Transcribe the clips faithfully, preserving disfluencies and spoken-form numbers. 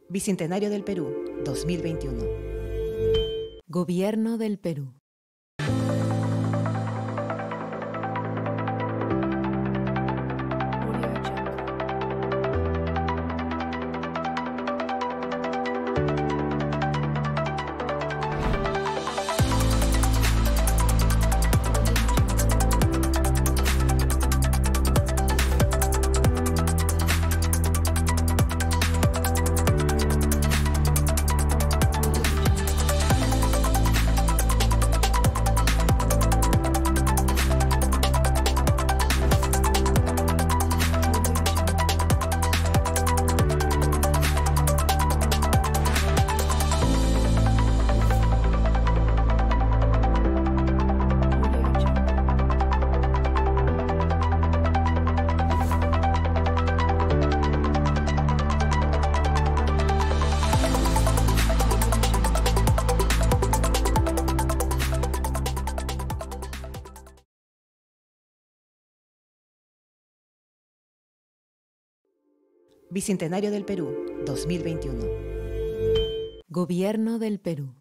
Bicentenario del Perú, dos mil veintiuno. Gobierno del Perú. Bicentenario del Perú, dos mil veintiuno. Gobierno del Perú.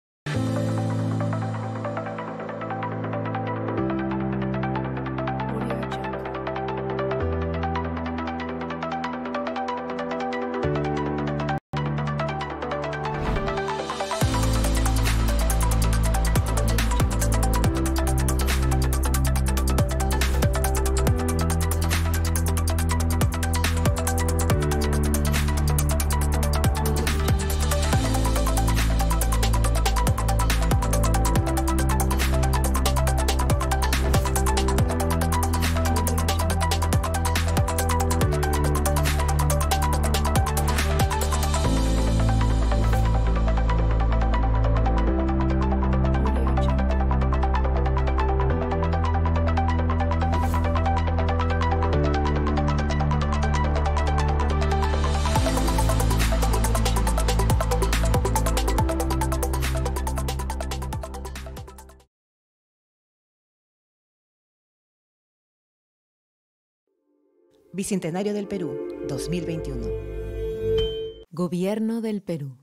Bicentenario del Perú, dos mil veintiuno. Gobierno del Perú.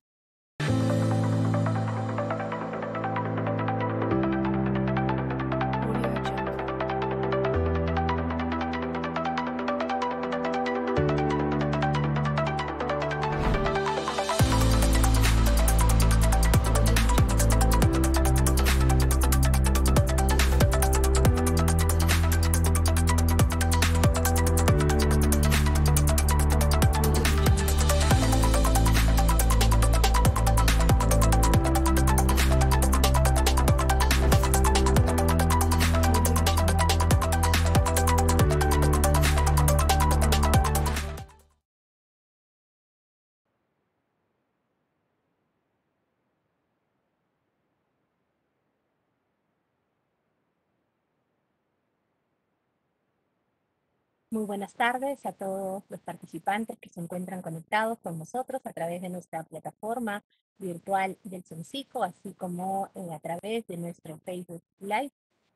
Muy buenas tardes a todos los participantes que se encuentran conectados con nosotros a través de nuestra plataforma virtual del CENSICO, así como eh, a través de nuestro Facebook Live.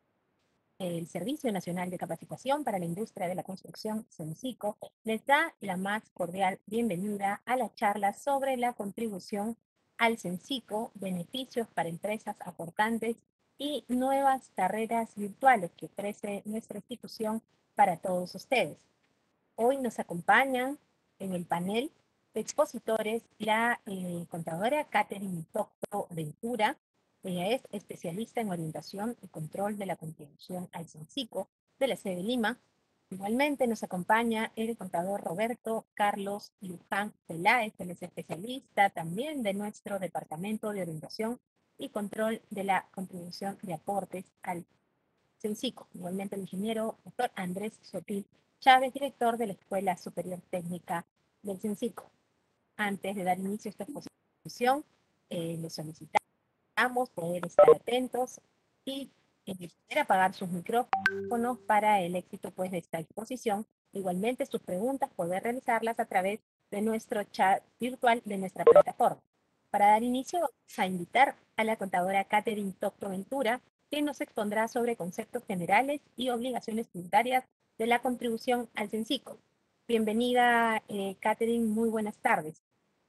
El Servicio Nacional de Capacitación para la Industria de la Construcción, CENSICO, les da la más cordial bienvenida a la charla sobre la contribución al CENSICO, beneficios para empresas aportantes y nuevas carreras virtuales que ofrece nuestra institución para todos ustedes. Hoy nos acompañan en el panel de expositores la eh, contadora Catherine Tocto Ventura. Ella es especialista en orientación y control de la contribución al CENSICO de la sede de Lima. Igualmente nos acompaña el contador Roberto Carlos Luján Peláez, él es especialista también de nuestro Departamento de Orientación y Control de la Contribución de Aportes al CENSICO. Igualmente el ingeniero doctor Andrés Sotil Chávez, director de la Escuela Superior Técnica del CENSICO. Antes de dar inicio a esta exposición, eh, les solicitamos poder estar atentos y eh, poder apagar sus micrófonos para el éxito pues, de esta exposición. Igualmente sus preguntas poder realizarlas a través de nuestro chat virtual de nuestra plataforma. Para dar inicio, vamos a invitar a la contadora Catherine Tocto Ventura, que nos expondrá sobre conceptos generales y obligaciones tributarias de la contribución al CENSICO. Bienvenida, eh, Catherine, muy buenas tardes.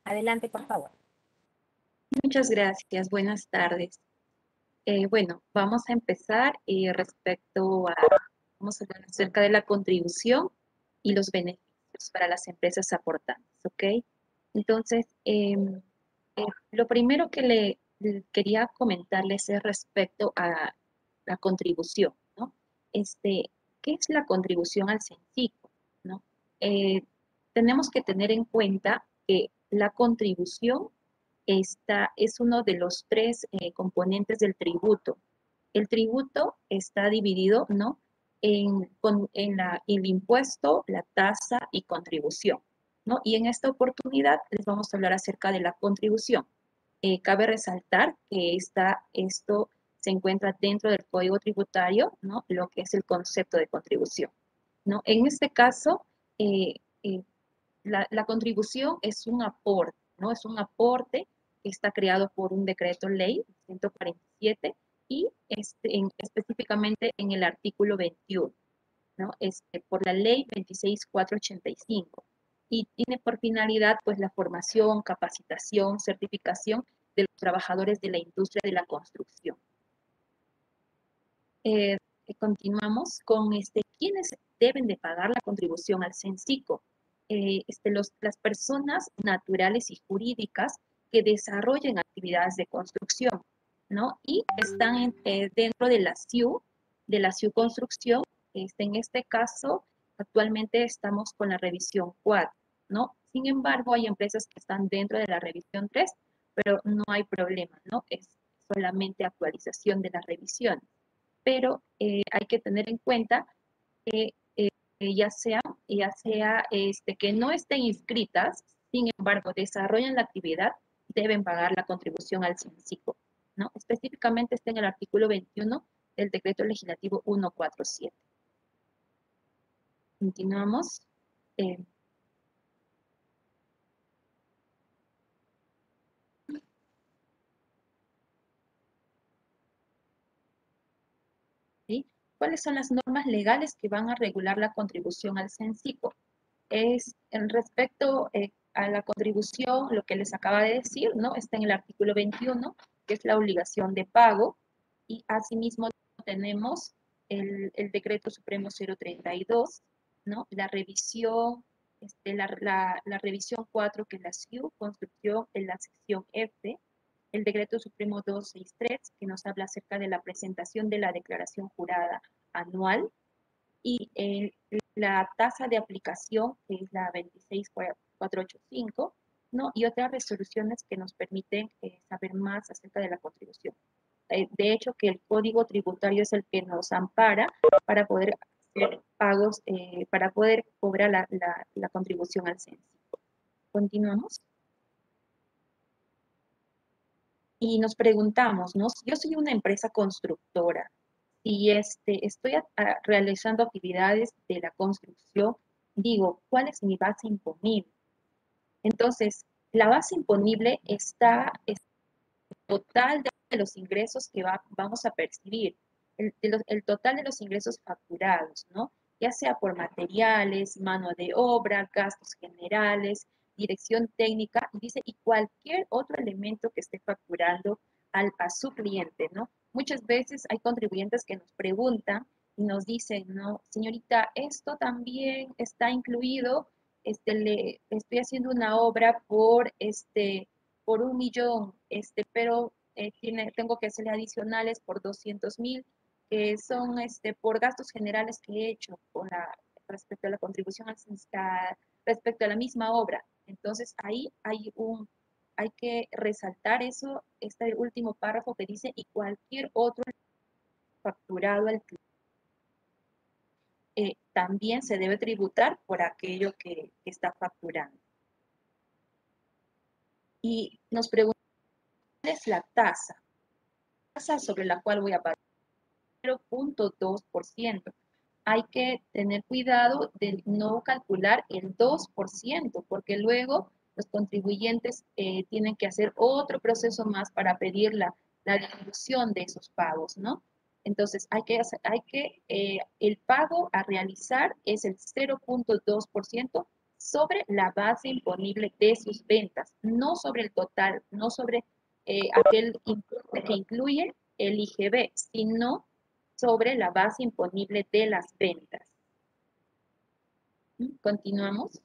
Adelante, por favor. Muchas gracias. Buenas tardes. Eh, bueno, vamos a empezar eh, respecto a, vamos a hablar acerca de la contribución y los beneficios para las empresas aportantes, ¿ok? Entonces, eh, eh, lo primero que le, le quería comentarles es respecto a la contribución, ¿no? Este, ¿qué es la contribución al CENCICO, ¿no? Eh, tenemos que tener en cuenta que la contribución esta es uno de los tres eh, componentes del tributo. El tributo está dividido, ¿no? En, con, en la, el impuesto, la tasa y contribución, ¿no? Y en esta oportunidad les vamos a hablar acerca de la contribución. Eh, cabe resaltar que esta, esto se encuentra dentro del Código Tributario, ¿no? Lo que es el concepto de contribución, ¿no? En este caso, eh, eh, la, la contribución es un aporte, ¿no? Es un aporte que está creado por un decreto ley ciento cuarenta y siete y este, en, específicamente en el artículo veintiuno, ¿no? Este, por la ley veintiséis mil cuatrocientos ochenta y cinco y tiene por finalidad pues la formación, capacitación, certificación de los trabajadores de la industria de la construcción. Eh, continuamos con este, ¿quiénes deben de pagar la contribución al CENCICO? Eh, este, los, las personas naturales y jurídicas que desarrollen actividades de construcción, ¿no? Y están en, eh, dentro de la S I U, de la S I U Construcción. Este, en este caso, actualmente estamos con la revisión cuatro, ¿no? Sin embargo, hay empresas que están dentro de la revisión tres, pero no hay problema, ¿no? Es solamente actualización de las revisiones. Pero eh, hay que tener en cuenta que eh, ya sea, ya sea este, que no estén inscritas, sin embargo, desarrollan la actividad, deben pagar la contribución al CENCICO, ¿no? Específicamente está en el artículo veintiuno del Decreto Legislativo ciento cuarenta y siete. Continuamos. Eh, ¿sí? ¿Cuáles son las normas legales que van a regular la contribución al CENCICO? Es en respecto eh, a la contribución, lo que les acaba de decir, ¿no? Está en el artículo veintiuno, que es la obligación de pago, y asimismo tenemos el, el decreto supremo cero treinta y dos, ¿no? La revisión, este, la, la, la revisión cuatro, que es la S I U, construcción en la sección F, el decreto supremo doscientos sesenta y tres, que nos habla acerca de la presentación de la declaración jurada anual, y el, la tasa de aplicación, que es la veintiséis mil cuatrocientos ochenta y cinco, ¿no? Y otras resoluciones que nos permiten eh, saber más acerca de la contribución. Eh, de hecho, que el código tributario es el que nos ampara para poder hacer pagos, eh, para poder cobrar la, la, la contribución al CENCICO. Continuamos. Y nos preguntamos, ¿no? Yo soy una empresa constructora, y este, estoy a, a, realizando actividades de la construcción, digo, ¿cuál es mi base imponible? Entonces, la base imponible está, es el total de los ingresos que va, vamos a percibir, el, el, el total de los ingresos facturados, ¿no? Ya sea por materiales, mano de obra, gastos generales, dirección técnica, y dice, y cualquier otro elemento que esté facturando al, a su cliente, ¿no? Muchas veces hay contribuyentes que nos preguntan y nos dicen, no, señorita, esto también está incluido, este, le, estoy haciendo una obra por, este, por un millón, este, pero eh, tiene, tengo que hacerle adicionales por doscientos mil, que son este, por gastos generales que he hecho con la, respecto a la contribución a, respecto a la misma obra. Entonces ahí hay un, hay que resaltar eso, este último párrafo que dice, y cualquier otro facturado al cliente. Eh, también se debe tributar por aquello que, que está facturando. Y nos preguntamos, ¿cuál es la tasa? La tasa sobre la cual voy a pagar cero punto dos por ciento. Hay que tener cuidado de no calcular el dos por ciento, porque luego los contribuyentes eh, tienen que hacer otro proceso más para pedir la, la devolución de esos pagos, ¿no? Entonces, hay que, hacer, hay que eh, el pago a realizar es el cero punto dos por ciento sobre la base imponible de sus ventas, no sobre el total, no sobre eh, aquel importe que incluye el I G B, sino sobre la base imponible de las ventas. Continuamos.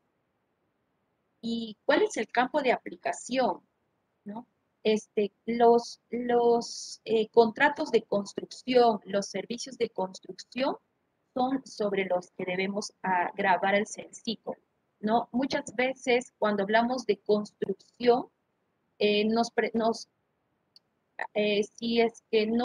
¿Y cuál es el campo de aplicación? ¿No? Este, los los eh, contratos de construcción, los servicios de construcción son sobre los que debemos uh, grabar el CENSICO, ¿no? Muchas veces cuando hablamos de construcción, eh, nos, nos eh, si es que no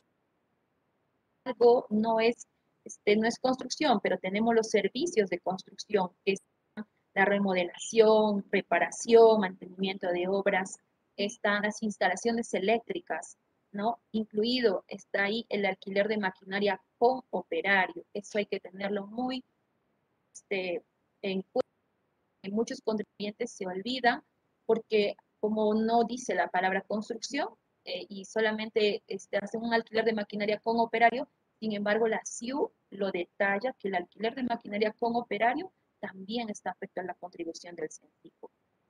algo no es, este, no es construcción, pero tenemos los servicios de construcción, que es la remodelación, reparación, mantenimiento de obras, están las instalaciones eléctricas, ¿no? Incluido está ahí el alquiler de maquinaria con operario. Eso hay que tenerlo muy este, en cuenta. Muchos contribuyentes se olvidan porque como no dice la palabra construcción eh, y solamente este, hacen un alquiler de maquinaria con operario, sin embargo la C I U lo detalla que el alquiler de maquinaria con operario también está afecto a la contribución del CENSICO.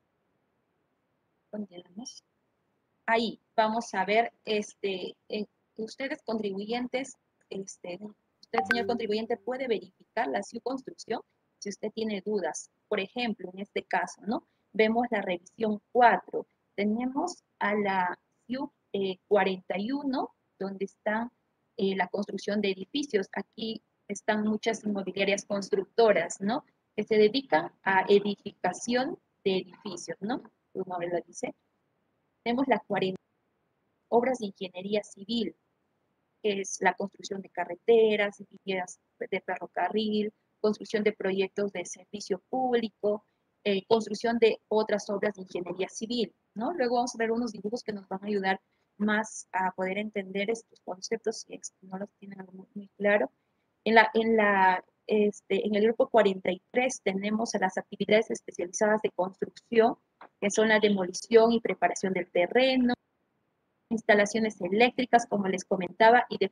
Continuamos. Ahí vamos a ver, este, eh, ustedes contribuyentes, este, usted señor contribuyente puede verificar la C I U construcción si usted tiene dudas. Por ejemplo, en este caso, ¿no? Vemos la revisión cuatro. Tenemos a la C I U eh, cuarenta y uno, donde está eh, la construcción de edificios. Aquí están muchas inmobiliarias constructoras, ¿no? Que se dedican a edificación de edificios, ¿no? Su nombre lo dice. Tenemos la cuarenta, obras de ingeniería civil, que es la construcción de carreteras, vías de ferrocarril, construcción de proyectos de servicio público, eh, construcción de otras obras de ingeniería civil, ¿no? Luego vamos a ver unos dibujos que nos van a ayudar más a poder entender estos conceptos si no los tienen muy, muy claro. En, la, en, la, este, en el grupo cuarenta y tres tenemos las actividades especializadas de construcción, que son la demolición y preparación del terreno, instalaciones eléctricas, como les comentaba, y de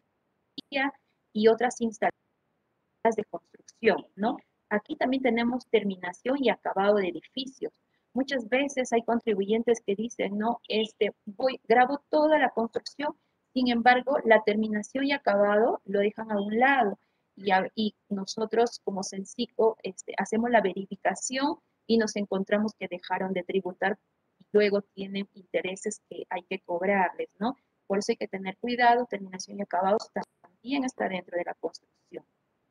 y otras instalaciones de construcción, ¿no? Aquí también tenemos terminación y acabado de edificios. Muchas veces hay contribuyentes que dicen, no, este, voy, grabo toda la construcción, sin embargo, la terminación y acabado lo dejan a un lado. Y, a, y nosotros, como CENSICO, este, hacemos la verificación y nos encontramos que dejaron de tributar y luego tienen intereses que hay que cobrarles, ¿no? Por eso hay que tener cuidado, terminación y acabados también está dentro de la construcción.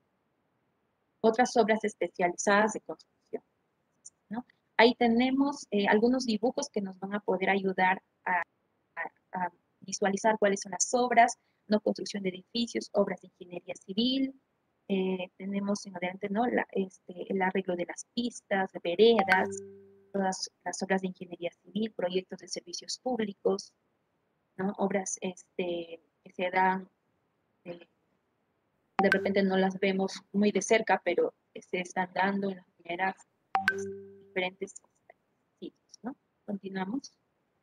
Otras obras especializadas de construcción, ¿no? Ahí tenemos eh, algunos dibujos que nos van a poder ayudar a, a, a visualizar cuáles son las obras, ¿no? Construcción de edificios, obras de ingeniería civil, eh, tenemos en adelante, ¿no? La, este, el arreglo de las pistas, de veredas, todas las obras de ingeniería civil, proyectos de servicios públicos, ¿no? Obras este, que se dan, eh, de repente no las vemos muy de cerca, pero se están dando en las primeras pues, diferentes sitios, ¿no? Continuamos.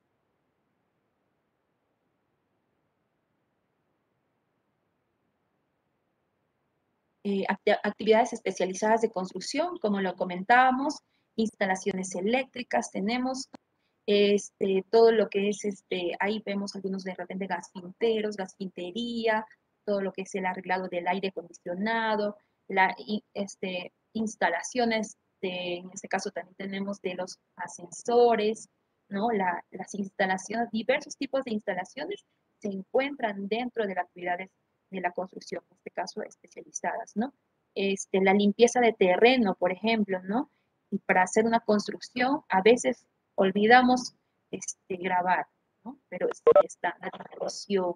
Eh, actividades especializadas de construcción, como lo comentábamos, instalaciones eléctricas, tenemos este, todo lo que es, este, ahí vemos algunos de repente gasfinteros, gasfintería, todo lo que es el arreglado del aire acondicionado, la, este, instalaciones, de, en este caso también tenemos de los ascensores, ¿no? La, las instalaciones, diversos tipos de instalaciones se encuentran dentro de las actividades de la construcción, en este caso especializadas, ¿no? Este, la limpieza de terreno, por ejemplo, ¿no? Y para hacer una construcción, a veces olvidamos este, grabar, ¿no? Pero está la difusión.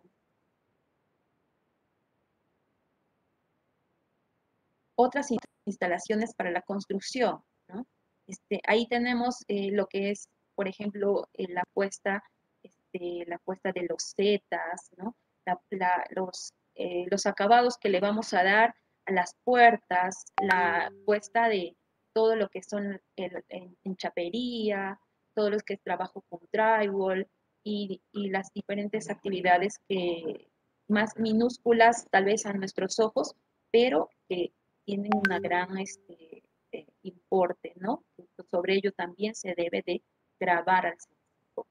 Otras instalaciones para la construcción, ¿no? Este, ahí tenemos eh, lo que es, por ejemplo, eh, la puesta, este, la puesta de los setas, ¿no? La, la, los, eh, los acabados que le vamos a dar a las puertas, la puesta de todo lo que son el, en, en chapería, todo lo que es trabajo con drywall y, y las diferentes actividades que más minúsculas tal vez a nuestros ojos, pero que tienen una gran este, eh, importe, ¿no? ¿cierto? Sobre ello también se debe de grabar al cencico.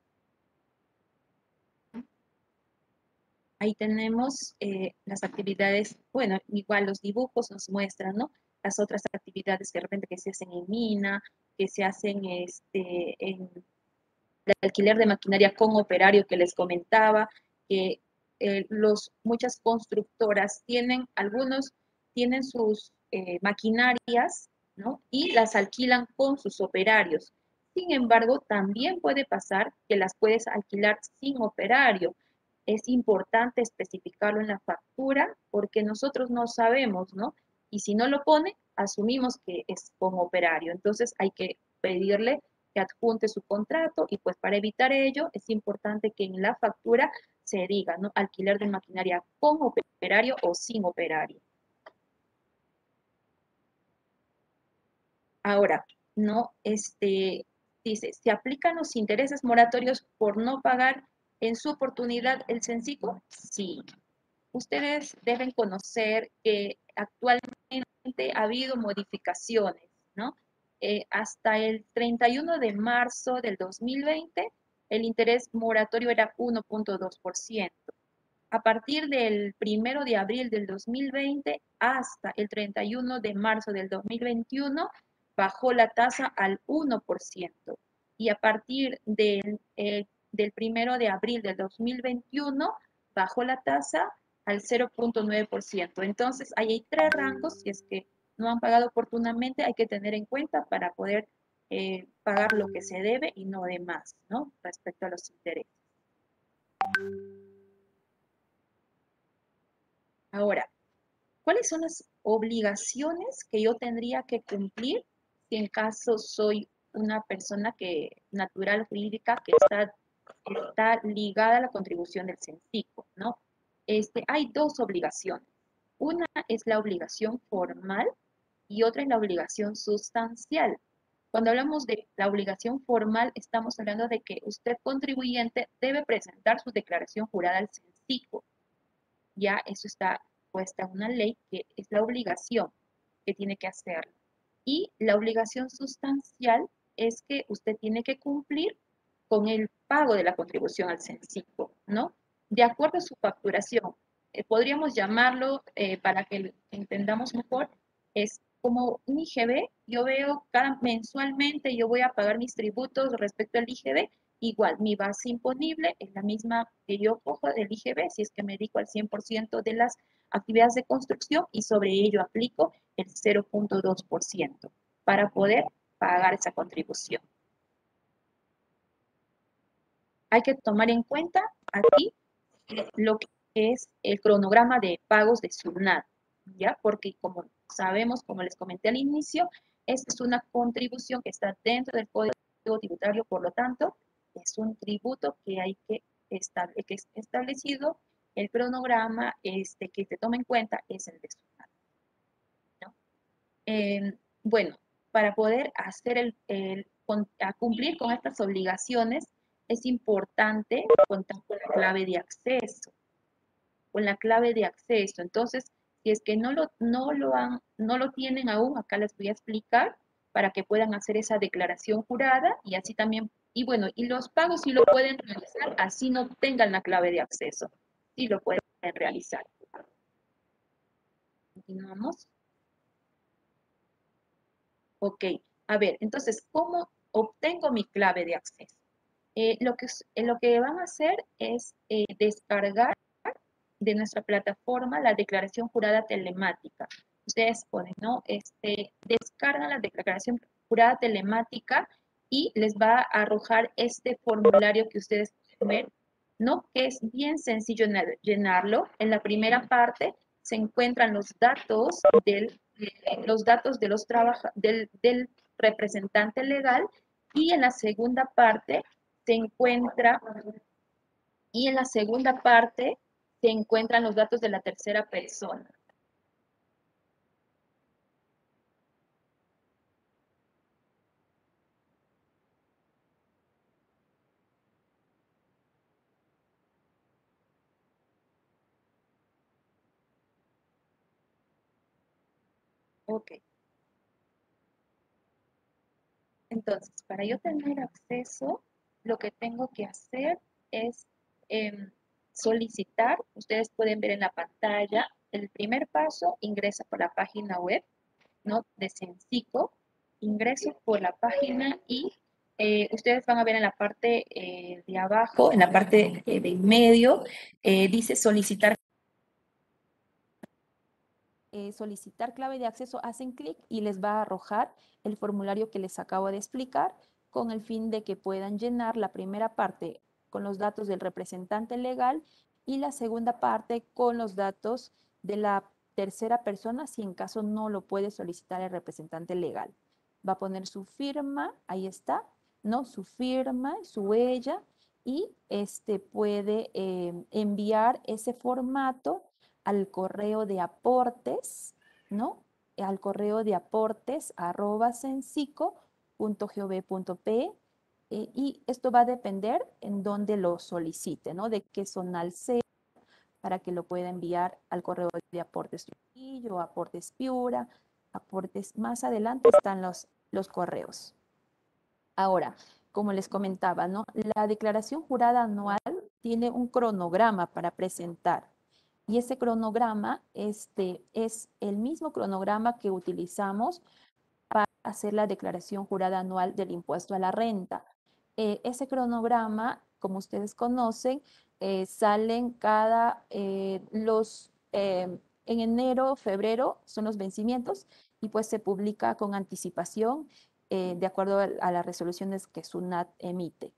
Ahí tenemos eh, las actividades, bueno, igual los dibujos nos muestran, ¿no? Las otras actividades que de repente que se hacen en mina, que se hacen este, en el alquiler de maquinaria con operario que les comentaba, que eh, los, muchas constructoras tienen, algunos tienen sus eh, maquinarias, ¿no? Y las alquilan con sus operarios. Sin embargo, también puede pasar que las puedes alquilar sin operario. Es importante especificarlo en la factura porque nosotros no sabemos, ¿no? Y si no lo pone, asumimos que es con operario. Entonces hay que pedirle que adjunte su contrato y pues para evitar ello es importante que en la factura se diga, ¿no? Alquiler de maquinaria con operario o sin operario. Ahora, no, este, dice, ¿se aplican los intereses moratorios por no pagar en su oportunidad el cencico? Sí. Ustedes deben conocer que actualmente ha habido modificaciones, ¿no? Eh, hasta el treinta y uno de marzo del dos mil veinte, el interés moratorio era uno punto dos por ciento. A partir del primero de abril del dos mil veinte hasta el treinta y uno de marzo del dos mil veintiuno, bajó la tasa al uno por ciento. Y a partir del, eh, del primero de abril del dos mil veintiuno, bajó la tasa al cero punto nueve por ciento. Entonces, ahí hay tres rangos, si es que no han pagado oportunamente, hay que tener en cuenta para poder eh, pagar lo que se debe y no de más, ¿no? Respecto a los intereses. Ahora, ¿cuáles son las obligaciones que yo tendría que cumplir si en caso soy una persona que, natural jurídica que está, está ligada a la contribución del cencico, ¿no? Este, hay dos obligaciones. Una es la obligación formal y otra es la obligación sustancial. Cuando hablamos de la obligación formal, estamos hablando de que usted, contribuyente, debe presentar su declaración jurada al cencico. Ya eso está puesta en una ley que es la obligación que tiene que hacerlo. Y la obligación sustancial es que usted tiene que cumplir con el pago de la contribución al cencico, ¿no? De acuerdo a su facturación. Eh, podríamos llamarlo, eh, para que entendamos mejor, es como un I G B. Yo veo cada mensualmente, yo voy a pagar mis tributos respecto al I G B. Igual, mi base imponible es la misma que yo cojo del I G B, si es que me dedico al cien por ciento de las actividades de construcción y sobre ello aplico el cero punto dos por ciento para poder pagar esa contribución. Hay que tomar en cuenta aquí lo que es el cronograma de pagos de SUNAT, ¿ya? Porque como sabemos, como les comenté al inicio, esta es una contribución que está dentro del Código Tributario, por lo tanto, es un tributo que hay que estar, que es establecido, el cronograma este, que se toma en cuenta es el de SUNAT, ¿no? Eh, bueno, para poder hacer el, el, a cumplir con estas obligaciones, es importante contar con la clave de acceso, con la clave de acceso. Entonces, si es que no lo, no lo, han, no lo tienen aún, acá les voy a explicar para que puedan hacer esa declaración jurada y así también, y bueno, y los pagos sí lo pueden realizar, así no tengan la clave de acceso, sí lo pueden realizar. Continuamos. Ok, a ver, entonces, ¿cómo obtengo mi clave de acceso? Eh, lo, que, eh, lo que van a hacer es eh, descargar de nuestra plataforma la declaración jurada telemática. Ustedes ponen, ¿no? Este, descargan la declaración jurada telemática y les va a arrojar este formulario que ustedes pueden ver, ¿no? Que es bien sencillo llenarlo. En la primera parte se encuentran los datos del, eh, los datos de los del, del representante legal y en la segunda parte se encuentra y en la segunda parte se encuentran los datos de la tercera persona. Ok. Entonces, para yo tener acceso, lo que tengo que hacer es eh, solicitar. Ustedes pueden ver en la pantalla, el primer paso, ingresa por la página web, ¿no? De Censico, ingreso por la página y eh, ustedes van a ver en la parte eh, de abajo, en la parte eh, de en medio, eh, dice solicitar. Eh, solicitar clave de acceso, hacen clic y les va a arrojar el formulario que les acabo de explicar con el fin de que puedan llenar la primera parte con los datos del representante legal y la segunda parte con los datos de la tercera persona si en caso no lo puede solicitar el representante legal. Va a poner su firma, ahí está, ¿no? Su firma, su huella y este puede eh, enviar ese formato al correo de aportes, ¿no? Al correo de aportes arroba censico punto gov punto pe eh, y esto va a depender en dónde lo solicite, ¿no? De qué zonal sea para que lo pueda enviar al correo de aportes Trujillo, aportes Piura, aportes, más adelante están los, los correos. Ahora, como les comentaba, ¿no? La declaración jurada anual tiene un cronograma para presentar. Y ese cronograma este, es el mismo cronograma que utilizamos para hacer la declaración jurada anual del impuesto a la renta. Eh, ese cronograma, como ustedes conocen, eh, salen cada eh, los, eh, en enero, febrero son los vencimientos y pues se publica con anticipación eh, de acuerdo a, a las resoluciones que SUNAT emite.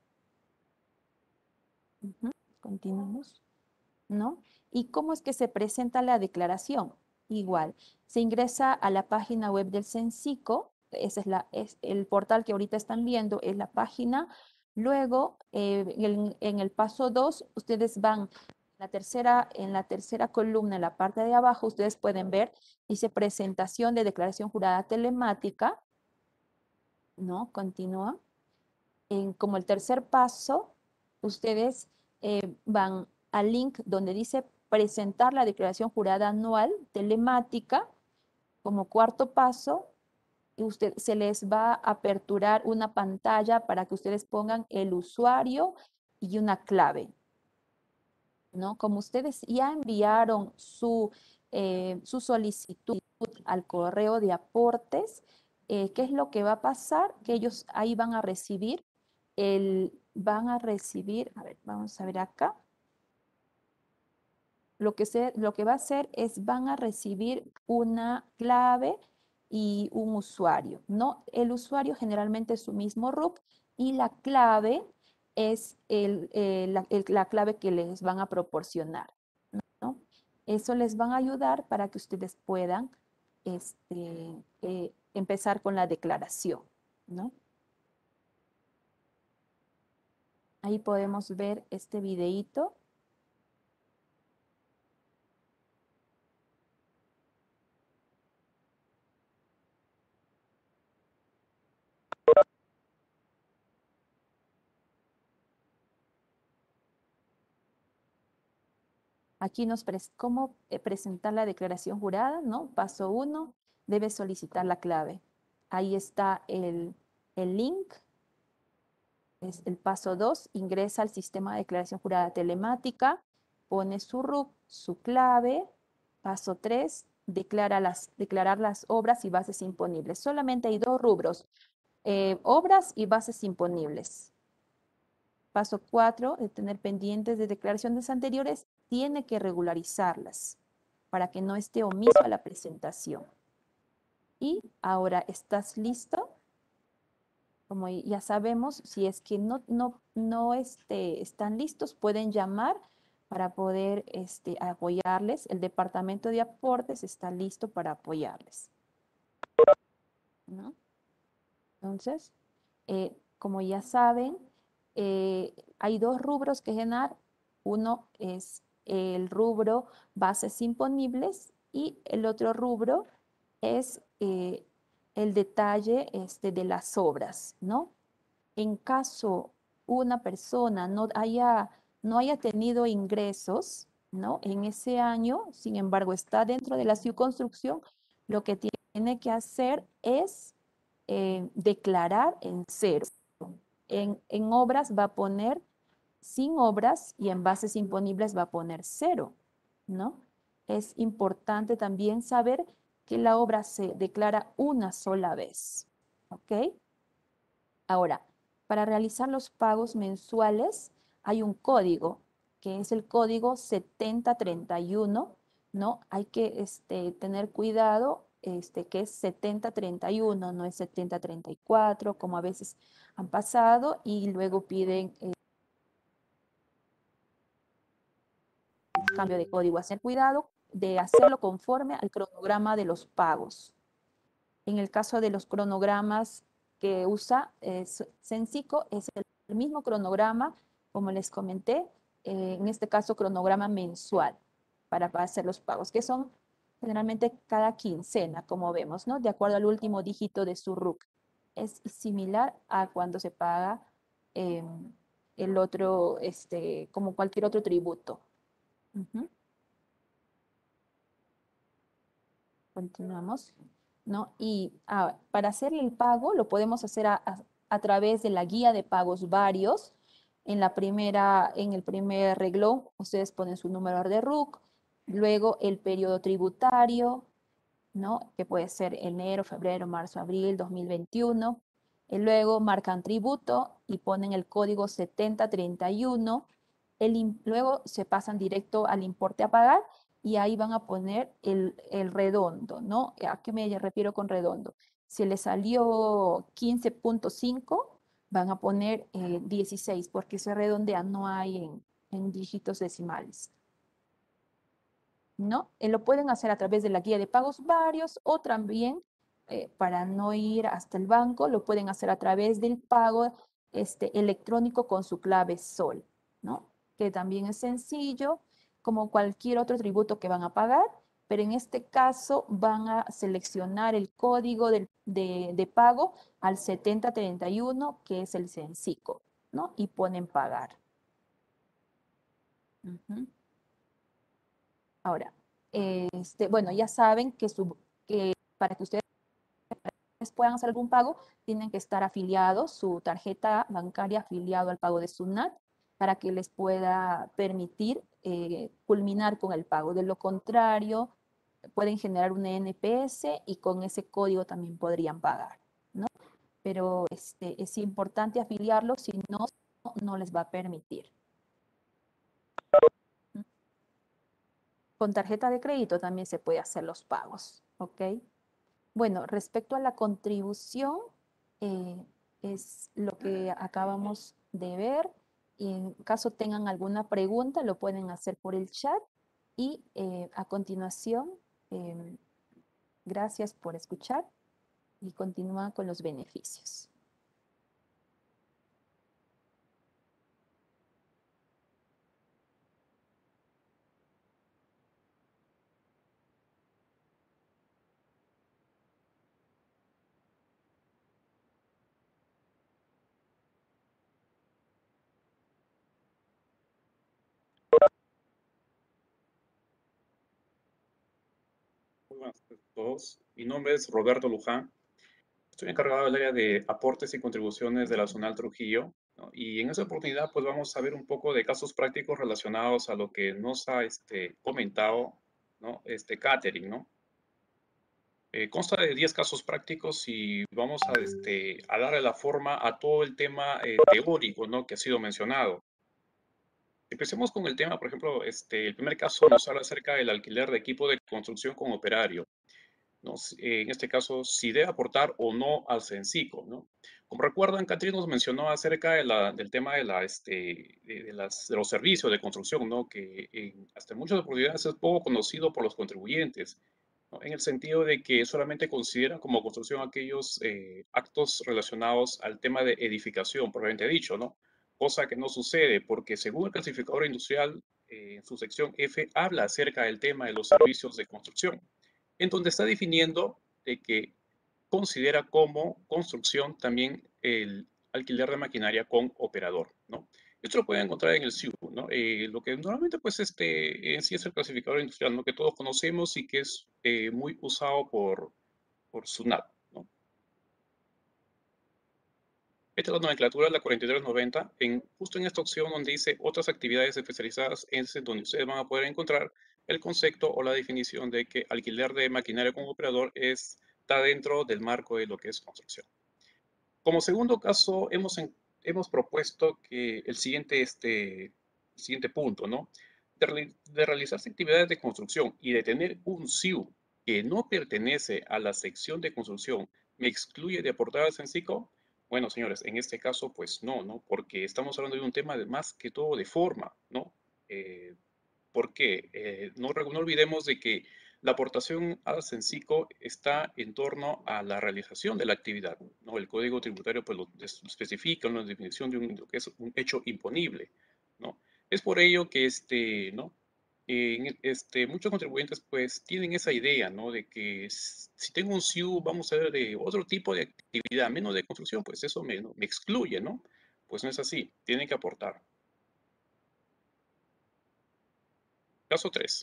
Uh-huh. Continuamos, ¿no? ¿Y cómo es que se presenta la declaración? Igual, se ingresa a la página web del Censico, ese es, la, es el portal que ahorita están viendo, es la página. Luego, eh, en, en el paso dos, ustedes van la tercera, en la tercera columna, en la parte de abajo, ustedes pueden ver, dice presentación de declaración jurada telemática, ¿no? Continúa. En, como el tercer paso, ustedes eh, van al link donde dice presentar la declaración jurada anual telemática. Como cuarto paso, usted, se les va a aperturar una pantalla para que ustedes pongan el usuario y una clave, ¿no? Como ustedes ya enviaron su, eh, su solicitud al correo de aportes, eh, ¿qué es lo que va a pasar? Que ellos ahí van a recibir el, van a recibir, a ver, vamos a ver acá. Lo que, se, lo que va a hacer es van a recibir una clave y un usuario, ¿no? El usuario generalmente es su mismo R U C y la clave es el, eh, la, el, la clave que les van a proporcionar, ¿no? Eso les va a ayudar para que ustedes puedan este, eh, empezar con la declaración, ¿no? Ahí podemos ver este videíto. Aquí nos presenta cómo presentar la declaración jurada, ¿no? Paso uno, debe solicitar la clave. Ahí está el, el link. Es el paso dos, ingresa al sistema de declaración jurada telemática, pone su R U C, su clave. Paso tres, declara las, declarar las obras y bases imponibles. Solamente hay dos rubros, eh, obras y bases imponibles. Paso cuatro, de tener pendientes de declaraciones anteriores, tiene que regularizarlas para que no esté omiso a la presentación. Y ahora, ¿estás listo? Como ya sabemos, si es que no, no, no este, están listos, pueden llamar para poder este, apoyarles. El departamento de aportes está listo para apoyarles, ¿no? Entonces, eh, como ya saben, eh, hay dos rubros que llenar. Uno es el rubro bases imponibles y el otro rubro es eh, el detalle este, de las obras, ¿no? En caso una persona no haya, no haya tenido ingresos, ¿no? En ese año, sin embargo, está dentro de la subconstrucción, lo que tiene que hacer es eh, declarar en cero. En, en obras va a poner sin obras y en bases imponibles va a poner cero, ¿no? Es importante también saber que la obra se declara una sola vez, ¿ok? Ahora, para realizar los pagos mensuales hay un código, que es el código setenta treinta y uno, ¿no? Hay que este, tener cuidado este, que es setenta treinta y uno, no es setenta treinta y cuatro, como a veces han pasado, y luego piden eh, cambio de código. Hacer cuidado de hacerlo conforme al cronograma de los pagos. En el caso de los cronogramas que usa eh, Censico, es el mismo cronograma, como les comenté, eh, en este caso cronograma mensual para hacer los pagos, que son generalmente cada quincena, como vemos, ¿no? De acuerdo al último dígito de su R U C. Es similar a cuando se paga eh, el otro, este, como cualquier otro tributo. Uh-huh. Continuamos, ¿no? Y ah, para hacer el pago lo podemos hacer a, a, a través de la guía de pagos varios. En la primera, en el primer reglón, ustedes ponen su número de R U C, luego el periodo tributario, ¿no? Que puede ser enero, febrero, marzo, abril, dos mil veintiuno. Y luego marcan tributo y ponen el código setenta treinta y uno. El, luego se pasan directo al importe a pagar y ahí van a poner el, el redondo, ¿no? ¿A qué me refiero con redondo? Si le salió quince punto cinco, van a poner eh, dieciséis, porque se redondea, no hay en, en dígitos decimales, ¿no? Eh, lo pueden hacer a través de la guía de pagos varios o también, eh, para no ir hasta el banco, lo pueden hacer a través del pago este, electrónico con su clave SOL, ¿no? Que también es sencillo, como cualquier otro tributo que van a pagar, pero en este caso van a seleccionar el código del, de, de pago al setenta treinta y uno, que es el Censico, ¿no? Y ponen pagar. Uh-huh. Ahora, este, bueno, ya saben que, su, que para que ustedes puedan hacer algún pago, tienen que estar afiliados, su tarjeta bancaria afiliado al pago de SUNAT, para que les pueda permitir eh, culminar con el pago. De lo contrario, pueden generar un N P S y con ese código también podrían pagar, ¿no? Pero este, es importante afiliarlo, si no, no les va a permitir. Con tarjeta de crédito también se puede hacer los pagos, ¿ok? Bueno, respecto a la contribución, eh, es lo que acabamos de ver. Y en caso tengan alguna pregunta, lo pueden hacer por el chat. Y eh, a continuación, eh, gracias por escuchar y continúa con los beneficios. Muy buenas tardes a todos. Mi nombre es Roberto Luján. Estoy encargado del área de aportes y contribuciones de la Zonal Trujillo, ¿no? Y en esa oportunidad, pues vamos a ver un poco de casos prácticos relacionados a lo que nos ha este, comentado, ¿no? Este Catherine, ¿no? Eh, consta de diez casos prácticos y vamos a, este, a darle la forma a todo el tema eh, teórico, ¿no? Que ha sido mencionado. Empecemos con el tema, por ejemplo, este, el primer caso nos habla acerca del alquiler de equipo de construcción con operario, ¿no? En este caso, si debe aportar o no al Censico, ¿no? Como recuerdan, Catherine nos mencionó acerca de la, del tema de, la, este, de, de, las, de los servicios de construcción, ¿no? Que en, hasta en muchas oportunidades es poco conocido por los contribuyentes, ¿no? En el sentido de que solamente consideran como construcción aquellos eh, actos relacionados al tema de edificación, propiamente dicho, ¿no? Cosa que no sucede porque según el clasificador industrial, eh, en su sección F, habla acerca del tema de los servicios de construcción, en donde está definiendo de que considera como construcción también el alquiler de maquinaria con operador, ¿no? Esto lo pueden encontrar en el S I U, ¿no? Eh, lo que normalmente, pues, este, en sí es el clasificador industrial, ¿no? Que todos conocemos y que es eh, muy usado por, por SUNAT, ¿no? Esta es la nomenclatura de la cuarenta y tres noventa. En, justo en esta opción donde dice otras actividades especializadas, es donde ustedes van a poder encontrar el concepto o la definición de que alquiler de maquinaria como operador es, está dentro del marco de lo que es construcción. Como segundo caso, hemos, en, hemos propuesto que el siguiente, este, el siguiente punto, ¿no? De, de realizarse actividades de construcción y de tener un S I U que no pertenece a la sección de construcción, ¿me excluye de aportar al CENCICO? Bueno, señores, en este caso, pues no, ¿no? Porque estamos hablando de un tema de más que todo de forma, ¿no? Eh, ¿Por qué? Eh, no, no olvidemos de que la aportación al CENCICO está en torno a la realización de la actividad, ¿no? El Código Tributario pues, lo especifica en la definición de un, lo que es un hecho imponible, ¿no? Es por ello que este, ¿no? Eh, este, muchos contribuyentes pues tienen esa idea, ¿no? De que si tengo un S I U vamos a ver de otro tipo de actividad, menos de construcción, pues eso me, ¿no? me excluye, ¿no? Pues no es así, tienen que aportar. Caso tres.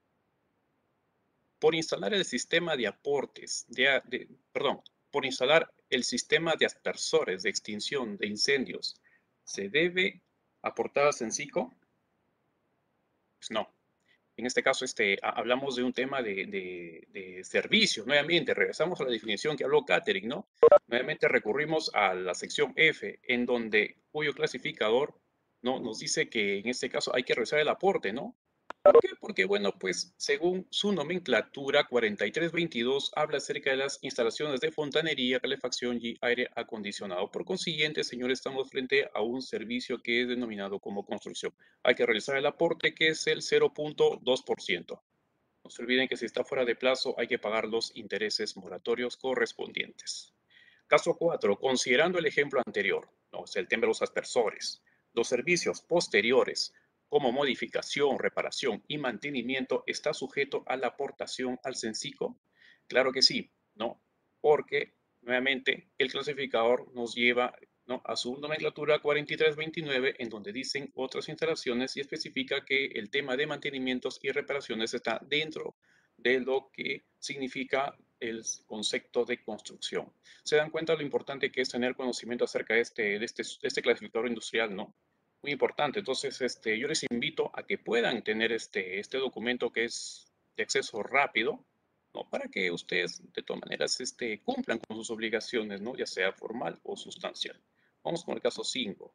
Por instalar el sistema de aportes, de, de, perdón, por instalar el sistema de aspersores de extinción de incendios, ¿se debe aportar al CENCICO? Pues no. En este caso, este, hablamos de un tema de, de, de servicio. Nuevamente, regresamos a la definición que habló Catherine, ¿no? Nuevamente recurrimos a la sección F, en donde cuyo clasificador, ¿no? Nos dice que en este caso hay que realizar el aporte, ¿no? ¿Por qué? Porque, bueno, pues según su nomenclatura cuarenta y tres veintidós habla acerca de las instalaciones de fontanería, calefacción y aire acondicionado. Por consiguiente, señores, estamos frente a un servicio que es denominado como construcción. Hay que realizar el aporte, que es el cero punto dos por ciento. No se olviden que si está fuera de plazo hay que pagar los intereses moratorios correspondientes. Caso cuatro. Considerando el ejemplo anterior, ¿no? Es el tema de los aspersores. Los servicios posteriores, como modificación, reparación y mantenimiento, ¿está sujeto a la aportación al CENCICO? Claro que sí, ¿no? Porque, nuevamente, el clasificador nos lleva, ¿no? a su nomenclatura cuarenta y tres veintinueve, en donde dicen otras instalaciones y especifica que el tema de mantenimientos y reparaciones está dentro de lo que significa el concepto de construcción. Se dan cuenta lo importante que es tener conocimiento acerca de este, de este, de este clasificador industrial, ¿no? Muy importante. Entonces, este, yo les invito a que puedan tener este, este documento que es de acceso rápido, ¿no? Para que ustedes, de todas maneras, este, cumplan con sus obligaciones, ¿no? Ya sea formal o sustancial. Vamos con el caso cinco.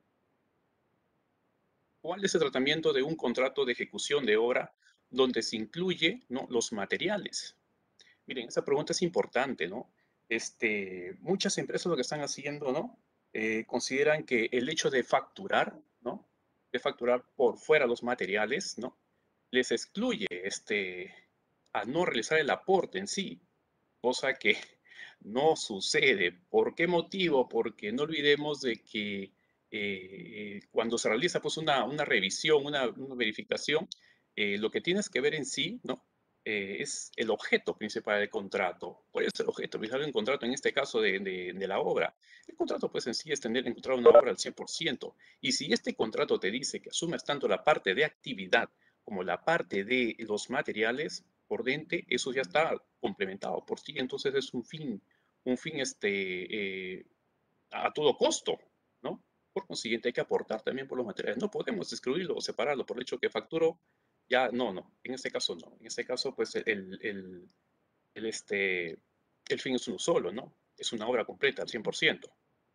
¿Cuál es el tratamiento de un contrato de ejecución de obra donde se incluye, ¿no? los materiales? Miren, esa pregunta es importante, ¿no? Este, muchas empresas lo que están haciendo, ¿no? Eh, consideran que el hecho de facturar, ¿no? De facturar por fuera los materiales, ¿no? Les excluye este, a no realizar el aporte en sí, cosa que no sucede. ¿Por qué motivo? Porque no olvidemos de que eh, cuando se realiza pues una, una revisión, una, una verificación, eh, lo que tienes que ver en sí, ¿no? Eh, es el objeto principal del contrato. ¿Cuál es el objeto principal del contrato en este caso de, de, de la obra? El contrato pues en sí es tener encontrar una obra al cien por ciento. Y si este contrato te dice que asumes tanto la parte de actividad como la parte de los materiales, por dente, eso ya está complementado por sí, entonces es un fin, un fin este, eh, a todo costo, ¿no? Por consiguiente, hay que aportar también por los materiales. No podemos excluirlo o separarlo por el hecho que facturo, ya no, no, en este caso no. En este caso, pues el, el, el, este, el fin es uno solo, ¿no? Es una obra completa al cien por ciento.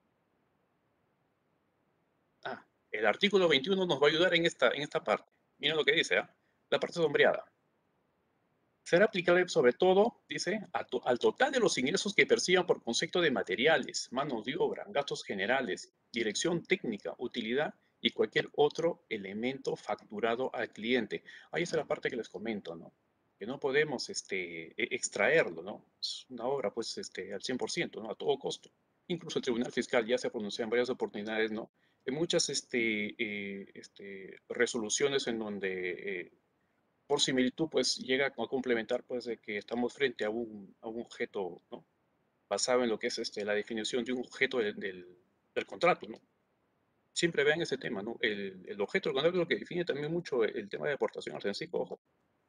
Ah, el artículo veintiuno nos va a ayudar en esta, en esta parte. Miren lo que dice, ¿eh? La parte sombreada. Será aplicable sobre todo, dice, a to al total de los ingresos que perciban por concepto de materiales, manos de obra, gastos generales, dirección técnica, utilidad y cualquier otro elemento facturado al cliente. Ahí está la parte que les comento, ¿no? Que no podemos este, e extraerlo, ¿no? Es una obra, pues, este, al cien por ciento, ¿no? A todo costo. Incluso el Tribunal Fiscal ya se ha pronunciado en varias oportunidades, ¿no? En muchas este, eh, este, resoluciones en donde eh, por similitud, pues llega a complementar pues de que estamos frente a un, a un objeto, ¿no? Basado en lo que es este, la definición de un objeto del, del, del contrato, ¿no? Siempre vean ese tema, ¿no? El, el objeto del contrato es lo que define también mucho el, el tema de aportación al CENCICO, ojo.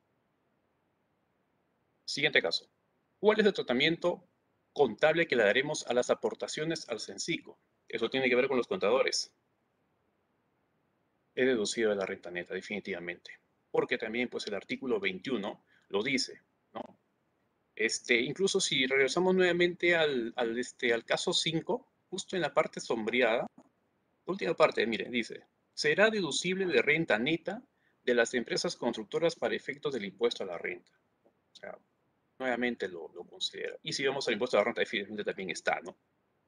Siguiente caso. ¿Cuál es el tratamiento contable que le daremos a las aportaciones al CENCICO? Eso tiene que ver con los contadores. He deducido de la renta neta, definitivamente. Porque también, pues, el artículo veintiuno lo dice, ¿no? Este, incluso si regresamos nuevamente al, al, este, al caso cinco, justo en la parte sombreada, la última parte, mire, dice, será deducible de renta neta de las empresas constructoras para efectos del impuesto a la renta. O sea, nuevamente lo, lo considera. Y si vamos al impuesto a la renta, definitivamente también está, ¿no?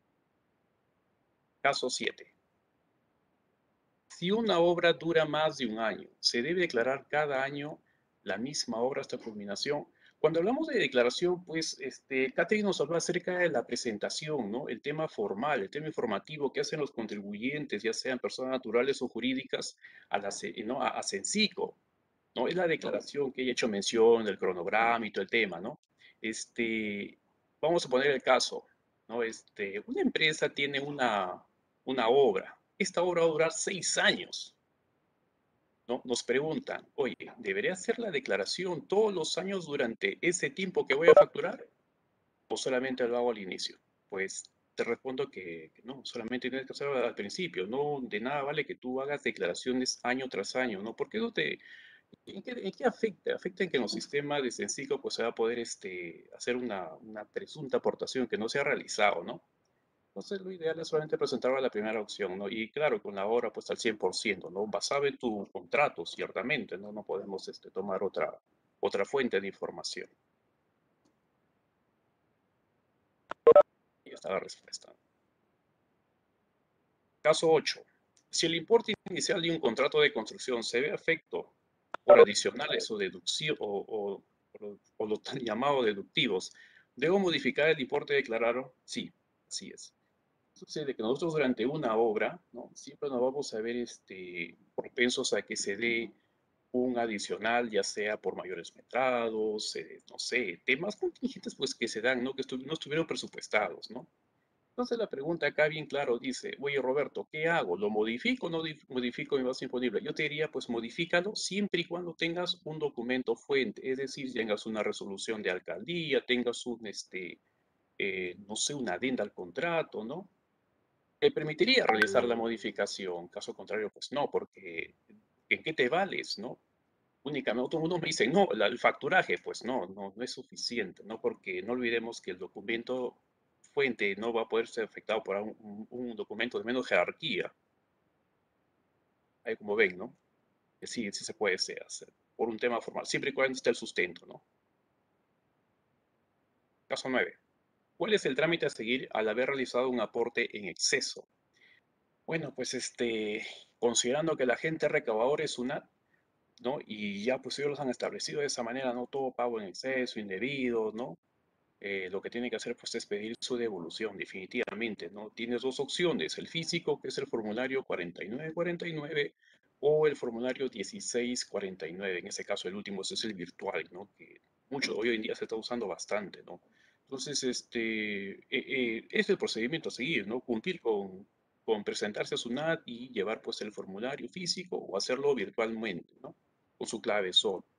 Caso siete. Si una obra dura más de un año, se debe declarar cada año la misma obra hasta culminación. Cuando hablamos de declaración, pues, este, Catherine nos habló acerca de la presentación, ¿no? El tema formal, el tema informativo que hacen los contribuyentes, ya sean personas naturales o jurídicas, a, la, ¿no? a, a Censico, ¿no? Es la declaración que he hecho mención del cronograma y todo el tema, ¿no? Este, vamos a poner el caso, ¿no? Este, una empresa tiene una, una obra. Esta obra va a durar seis años, ¿no? Nos preguntan, oye, ¿debería hacer la declaración todos los años durante ese tiempo que voy a facturar? ¿O solamente lo hago al inicio? Pues te respondo que, que no, solamente tienes que hacerlo al principio. No, de nada vale que tú hagas declaraciones año tras año, ¿no? Porque eso te, ¿En qué, en qué afecta? Afecta en que en los sistemas de Censico pues se va a poder este, hacer una, una presunta aportación que no se ha realizado, ¿no? Entonces lo ideal es solamente presentarlo a la primera opción, ¿no? Y claro, con la hora pues al cien por ciento, ¿no? Basado en tu contrato, ciertamente, ¿no? No podemos este, tomar otra, otra fuente de información. Y está la respuesta. Caso ocho. Si el importe inicial de un contrato de construcción se ve afecto por adicionales o, deducción, o, o, o, o lo tan llamado deductivos, ¿debo modificar el importe declarado? Sí, así es. Sucede que nosotros durante una obra, ¿no? Siempre nos vamos a ver este, propensos a que se dé un adicional, ya sea por mayores metrados, eh, no sé, temas contingentes pues que se dan, ¿no? Que estu no estuvieron presupuestados, ¿no? Entonces la pregunta acá bien claro dice, oye Roberto, ¿qué hago? ¿Lo modifico o no modifico mi base imponible? Yo te diría, pues modifícalo siempre y cuando tengas un documento fuente, es decir, tengas una resolución de alcaldía, tengas un, este, eh, no sé, una adenda al contrato, ¿no? Te permitiría realizar la modificación, caso contrario, pues no, porque ¿en qué te vales, no? Únicamente, todo el mundo me dice, no, la, el facturaje, pues no, no, no es suficiente, ¿no? Porque no olvidemos que el documento fuente no va a poder ser afectado por un, un, un documento de menos jerarquía. Ahí como ven, ¿no? Que sí, sí se puede hacer, por un tema formal, siempre y cuando esté el sustento, ¿no? Caso nueve. ¿Cuál es el trámite a seguir al haber realizado un aporte en exceso? Bueno, pues este, considerando que la gente recaudadora es SUNAT, ¿no? Y ya pues ellos los han establecido de esa manera, ¿no? Todo pago en exceso, indebido, ¿no? Eh, lo que tiene que hacer pues es pedir su devolución, definitivamente, ¿no? Tienes dos opciones, el físico, que es el formulario cuarenta y nueve cuarenta y nueve, o el formulario dieciséis cuarenta y nueve, en ese caso el último ese es el virtual, ¿no? Que mucho hoy en día se está usando bastante, ¿no? Entonces, este, eh, eh, es el procedimiento a seguir, ¿no? Cumplir con, con presentarse a SUNAT y llevar pues el formulario físico o hacerlo virtualmente, ¿no? Con su clave S O L.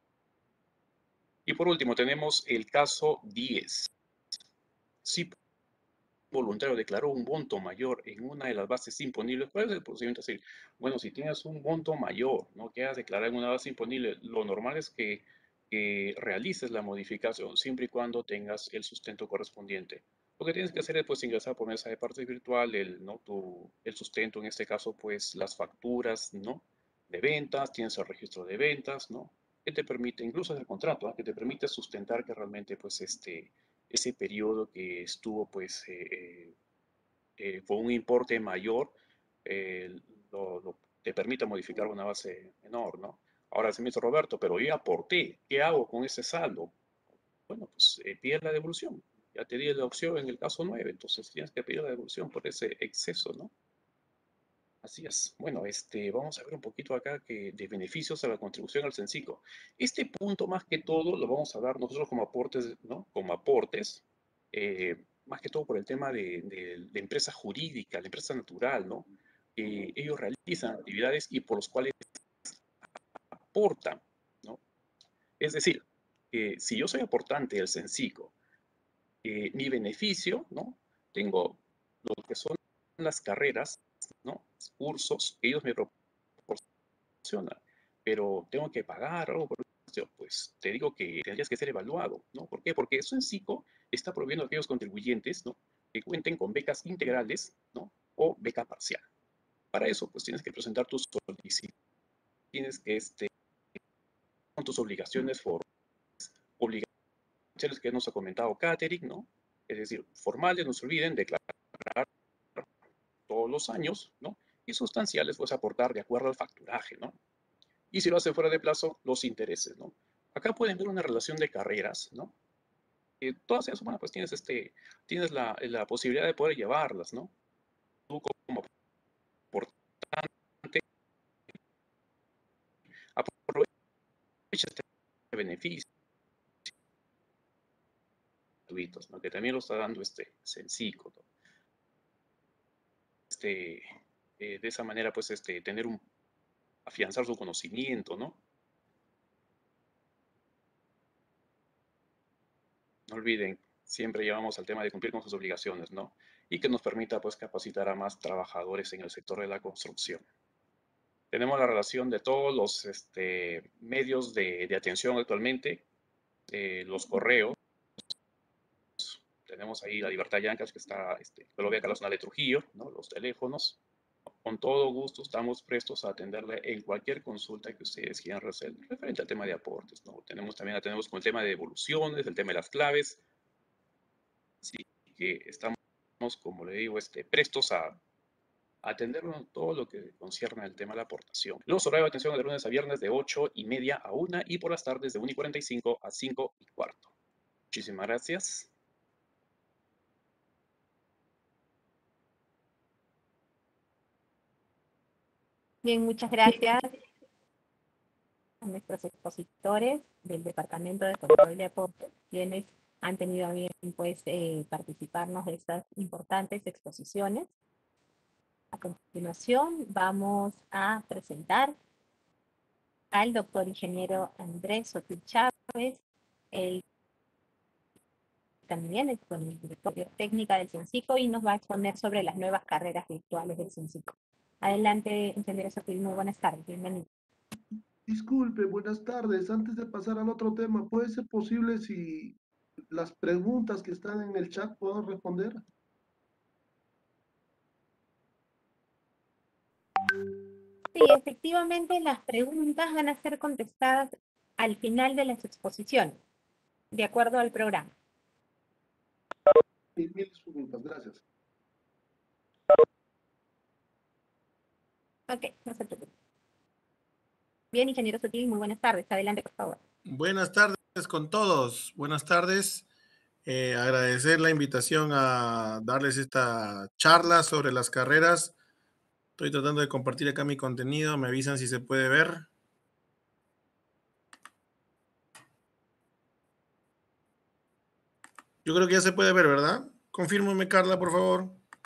Y por último tenemos el caso diez. Si un voluntario declaró un monto mayor en una de las bases imponibles, ¿cuál es el procedimiento a seguir? Bueno, si tienes un monto mayor, ¿no? Que has declarado en una base imponible, lo normal es que, que realices la modificación siempre y cuando tengas el sustento correspondiente. Lo que tienes que hacer es pues ingresar por mesa de parte virtual el, ¿no? tu, el sustento, en este caso pues las facturas, ¿no? De ventas, tienes el registro de ventas, ¿no? Que te permite, incluso el contrato, ¿eh? Que te permite sustentar que realmente pues este, ese periodo que estuvo pues eh, eh, con un importe mayor, eh, lo, lo, te permite modificar una base menor, ¿no? Ahora se me dice Roberto, pero yo aporté, ¿qué hago con ese saldo? Bueno, pues eh, pide la devolución. Ya te di la opción en el caso nueve, entonces tienes que pedir la devolución por ese exceso, ¿no? Así es. Bueno, este, vamos a ver un poquito acá que de beneficios a la contribución al Censico. Este punto más que todo lo vamos a dar nosotros como aportes, ¿no? Como aportes, eh, más que todo por el tema de, de, de empresa jurídica, la empresa natural, ¿no? Eh, ellos realizan actividades y por los cuales aportan, ¿no? Es decir, eh, si yo soy aportante del Censico, eh, mi beneficio, ¿no? Tengo lo que son las carreras, ¿no? Cursos que ellos me proporcionan, pero tengo que pagar algo por eso. Pues te digo que tendrías que ser evaluado, ¿no? ¿Por qué? Porque Sonsico está prohibiendo a aquellos contribuyentes, ¿no?, que cuenten con becas integrales, ¿no?, o beca parcial. Para eso, pues tienes que presentar tus solicitudes, tienes que, este, con tus obligaciones formales, obligaciones que nos ha comentado Catherine, ¿no? Es decir, formales, no se olviden, declarar todos los años, ¿no? Y sustanciales, pues aportar de acuerdo al facturaje, ¿no? Y si lo hace fuera de plazo, los intereses, ¿no? Acá pueden ver una relación de carreras, ¿no? Eh, todas ellas, bueno, pues tienes, este, tienes la, la posibilidad de poder llevarlas, ¿no? Tú como aportante, aprovecha este beneficio gratuitos, ¿no?, que también lo está dando este Sonsico, ¿no? Este, eh, de esa manera, pues, este, tener un, afianzar su conocimiento, ¿no? No olviden, siempre llevamos al tema de cumplir con sus obligaciones, ¿no? Y que nos permita, pues, capacitar a más trabajadores en el sector de la construcción. Tenemos la relación de todos los este, medios de, de atención actualmente, eh, los correos. Tenemos ahí la Libertad Yancas, que está, este, que lo ve acá la zona de Trujillo, ¿no? Los teléfonos. Con todo gusto estamos prestos a atenderle en cualquier consulta que ustedes quieran hacer referente al tema de aportes, ¿no? Tenemos también tenemos con el tema de devoluciones, el tema de las claves. Así que estamos, como le digo, este, prestos a atendernos todo lo que concierne al tema de la aportación. Los horarios de atención de lunes a viernes de ocho y media a una y por las tardes de una y cuarenta y cinco a cinco y cuarto. Muchísimas gracias. Bien, muchas gracias a nuestros expositores del Departamento de Control de Aportes, quienes han tenido a bien, pues, eh, participarnos de estas importantes exposiciones. A continuación, vamos a presentar al doctor ingeniero Andrés Sotil Chávez, el también es con el directorio técnica del Sonsico y nos va a exponer sobre las nuevas carreras virtuales del Sonsico. Adelante, ingeniero Sotil, muy buenas tardes, bienvenido. Disculpe, buenas tardes. Antes de pasar al otro tema, ¿puede ser posible si las preguntas que están en el chat puedo responder? Sí, efectivamente las preguntas van a ser contestadas al final de las exposiciones, de acuerdo al programa. Mil, mil disculpas, gracias. Ok, no se preocupe. Bien, ingeniero Sotil, muy buenas tardes. Adelante, por favor. Buenas tardes con todos. Buenas tardes. Eh, agradecer la invitación a darles esta charla sobre las carreras. Estoy tratando de compartir acá mi contenido. Me avisan si se puede ver. Yo creo que ya se puede ver, ¿verdad? Confírmame, Carla, por favor.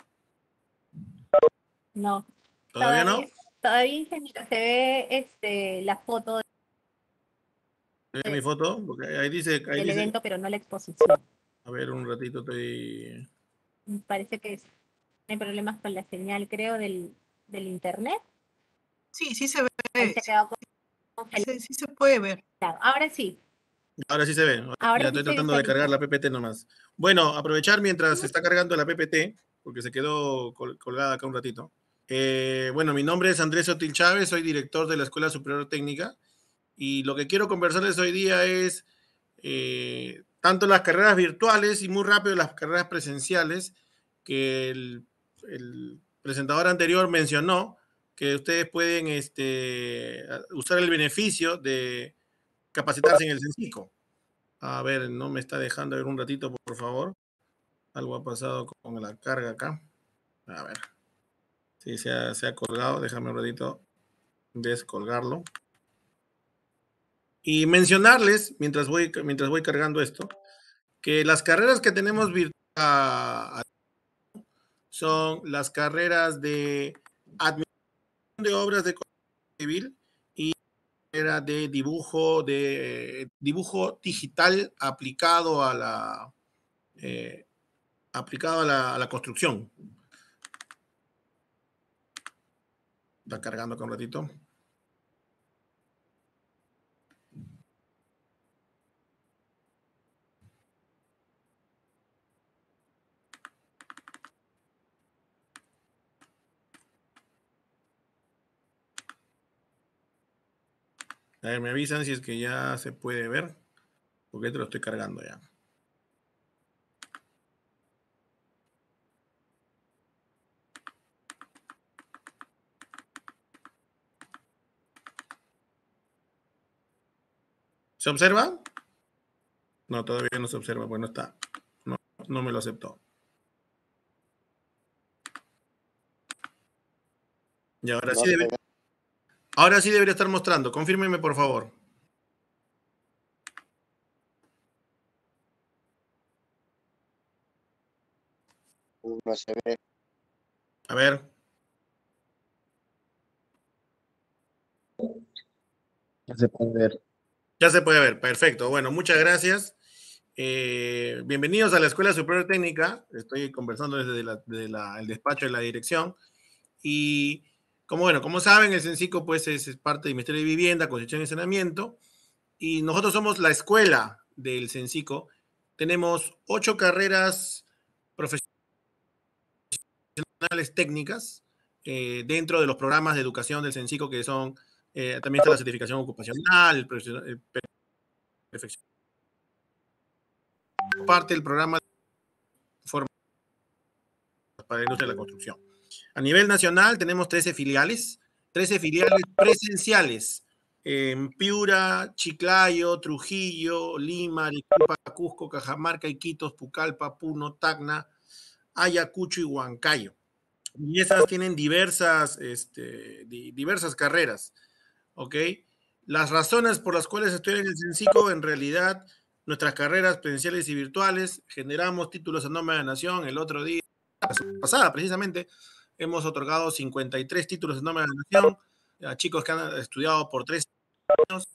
No. ¿Todavía, ¿Todavía no? Todavía, ingeniero, se ve este, la foto ¿Ve mi foto? Porque ahí dice... Ahí del dice, evento, pero no la exposición. A ver, un ratito estoy... Parece que es, hay problemas con la señal, creo, del, del internet. Sí, sí se ve. Ahí se ha quedado congelado. Sí, sí se puede ver. Ahora sí. Ahora sí se ve. Ahora Mira, sí estoy se tratando de cargar visualiza. la P P T nomás. Bueno, aprovechar mientras se está cargando la P P T, porque se quedó col colgada acá un ratito. Eh, bueno, mi nombre es Andrés Sotil Chávez, soy director de la Escuela Superior Técnica, y lo que quiero conversarles hoy día es eh, tanto las carreras virtuales y muy rápido las carreras presenciales, que el, el presentador anterior mencionó que ustedes pueden este, usar el beneficio de capacitarse en el Sonsico. A ver, no me está dejando ver un ratito, por favor. Algo ha pasado con la carga acá. A ver. Sí, se ha, se ha colgado. Déjame un ratito descolgarlo. Y mencionarles, mientras voy, mientras voy cargando esto, que las carreras que tenemos virtuales son las carreras de administración de obras de construcción civil y carrera de dibujo, de dibujo digital aplicado a la, eh, aplicado a la, a la construcción. Está cargando acá un ratito. A ver, me avisan si es que ya se puede ver, porque te lo estoy cargando ya. ¿Se observa? No, todavía no se observa, pues no está. No, no me lo aceptó. Y ahora No sí se debe, ve. ahora sí debería estar mostrando. Confírmeme, por favor. No se ve. A ver. Ya se puede ver. Ya se puede ver, perfecto. Bueno, muchas gracias. Eh, bienvenidos a la Escuela Superior Técnica. Estoy conversando desde la, de la, el despacho de la dirección. Y como bueno, como saben, el CENSICO pues es, es parte del Ministerio de Vivienda, Construcción y Saneamiento. Y nosotros somos la escuela del CENSICO. Tenemos ocho carreras profesionales técnicas eh, dentro de los programas de educación del CENSICO, que son, eh, también está la certificación ocupacional, el, el perfeccionamiento, parte del programa de formación para la industria de la construcción. A nivel nacional tenemos trece filiales, trece filiales presenciales en Piura, Chiclayo, Trujillo, Lima, Arequipa, Cusco, Cajamarca, Iquitos, Pucallpa, Puno, Tacna, Ayacucho y Huancayo. Y esas tienen diversas, este, diversas carreras, ¿ok? Las razones por las cuales estoy en el CENSICO, en realidad, nuestras carreras presenciales y virtuales, generamos títulos en nombre de la nación. El otro día, pasada precisamente, hemos otorgado cincuenta y tres títulos en nombre de la nación a chicos que han estudiado por tres años,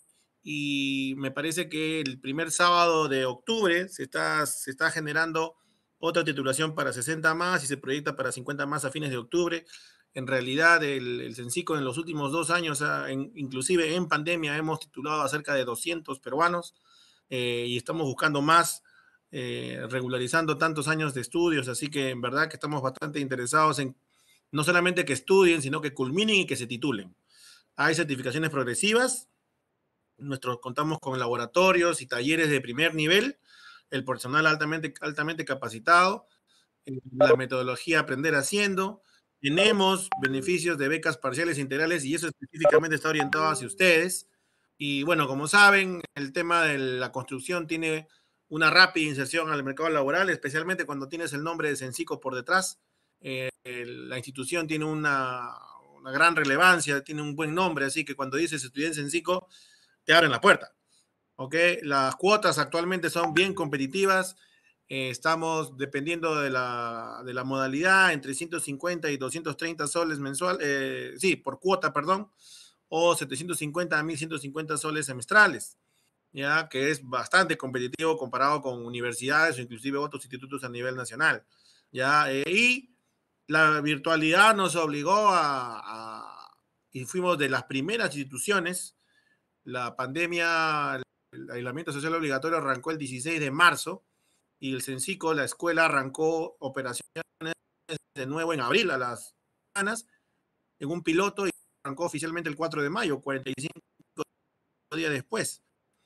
y me parece que el primer sábado de octubre se está, se está generando otra titulación para sesenta más y se proyecta para cincuenta más a fines de octubre. En realidad, el, el CENSICO en los últimos dos años, en, inclusive en pandemia, hemos titulado a cerca de doscientos peruanos eh, y estamos buscando más, eh, regularizando tantos años de estudios, así que en verdad que estamos bastante interesados en no solamente que estudien, sino que culminen y que se titulen. Hay certificaciones progresivas, nosotros contamos con laboratorios y talleres de primer nivel, el personal altamente, altamente capacitado, la metodología Aprender Haciendo. Tenemos beneficios de becas parciales e integrales y eso específicamente está orientado hacia ustedes. Y bueno, como saben, el tema de la construcción tiene una rápida inserción al mercado laboral, especialmente cuando tienes el nombre de CENSICO por detrás. Eh, la institución tiene una, una gran relevancia, tiene un buen nombre, así que cuando dices estudiante CENSICO, te abren la puerta. ¿Ok? Las cuotas actualmente son bien competitivas. Eh, estamos dependiendo de la, de la modalidad entre ciento cincuenta y doscientos treinta soles mensual, eh, sí, por cuota, perdón, o setecientos cincuenta a mil ciento cincuenta soles semestrales, ya que es bastante competitivo comparado con universidades o inclusive otros institutos a nivel nacional. Ya, eh, y la virtualidad nos obligó a, a, y fuimos de las primeras instituciones. La pandemia, el aislamiento social obligatorio arrancó el dieciséis de marzo y el CENSICO, la escuela, arrancó operaciones de nuevo en abril a las semanas en un piloto y arrancó oficialmente el cuatro de mayo, cuarenta y cinco días después.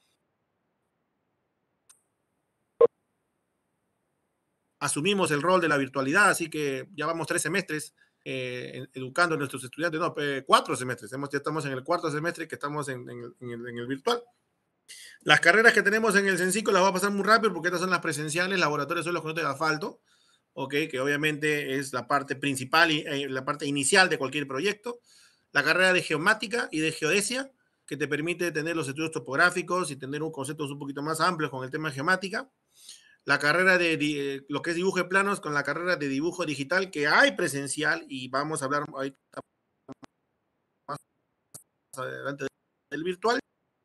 Asumimos el rol de la virtualidad, así que ya vamos tres semestres eh, educando a nuestros estudiantes, no, eh, cuatro semestres, hemos, ya estamos en el cuarto semestre que estamos en, en, en, el, en el virtual. Las carreras que tenemos en el CENSICO las voy a pasar muy rápido porque estas son las presenciales, laboratorios son los que no te da asfalto, ¿ok? Que obviamente es la parte principal y eh, la parte inicial de cualquier proyecto. La carrera de geomática y de geodesia, que te permite tener los estudios topográficos y tener un conceptos un poquito más amplios con el tema de geomática. La carrera de, de lo que es dibujo de planos con la carrera de dibujo digital, que hay presencial y vamos a hablar ahorita más adelante del virtual.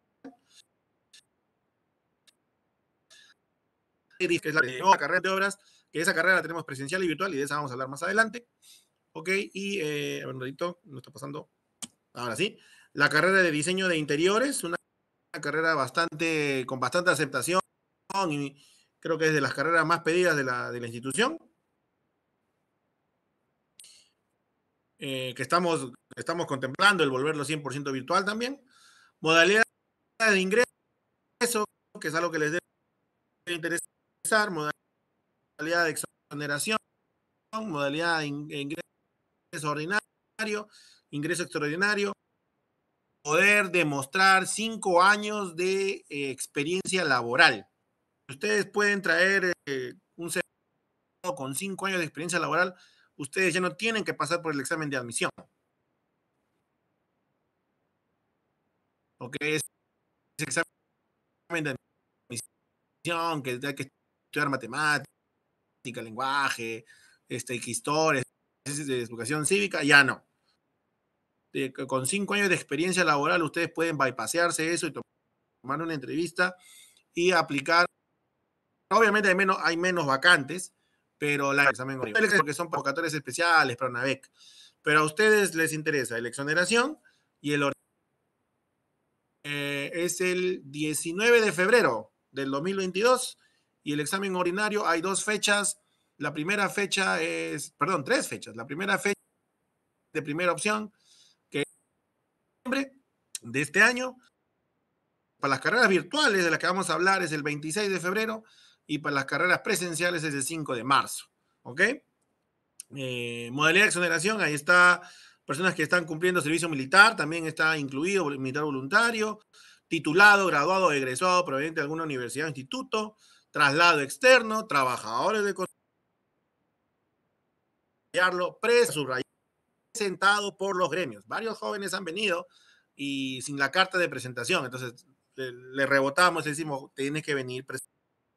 Que es la, de, la carrera de obras, que esa carrera la tenemos presencial y virtual y de esa vamos a hablar más adelante. Ok, y eh, a ver, un ratito, no está pasando. ahora sí. La carrera de diseño de interiores, una carrera bastante, con bastante aceptación y creo que es de las carreras más pedidas de la, de la institución. Eh, que estamos, estamos contemplando el volverlo cien por ciento virtual también. Modalidad de ingreso, que es algo que les debe interesar. Modalidad de exoneración, modalidad de ingreso ordinario, ingreso extraordinario. Poder demostrar cinco años de eh, experiencia laboral. Ustedes pueden traer eh, un certificado con cinco años de experiencia laboral, ustedes ya no tienen que pasar por el examen de admisión. Ok, es examen de admisión, que hay que estudiar matemática, lenguaje, este, historia, de educación cívica, ya no. De, con cinco años de experiencia laboral, ustedes pueden bypasearse eso y tomar una entrevista y aplicar. Obviamente hay menos, hay menos vacantes, pero la examen porque son convocatorias especiales para una beca. Pero a ustedes les interesa la exoneración y el eh, es el diecinueve de febrero del dos mil veintidós y el examen ordinario hay dos fechas. La primera fecha es, perdón, tres fechas. La primera fecha de primera opción, que es noviembre de este año. Para las carreras virtuales de las que vamos a hablar es el veintiséis de febrero y para las carreras presenciales es el cinco de marzo. ¿Ok? Eh, modalidad de exoneración, ahí está personas que están cumpliendo servicio militar, también está incluido militar voluntario, titulado, graduado, egresado proveniente de alguna universidad o instituto, traslado externo, trabajadores de presentado por los gremios. Varios jóvenes han venido y sin la carta de presentación, entonces le, le rebotamos y decimos, tienes que venir presentado.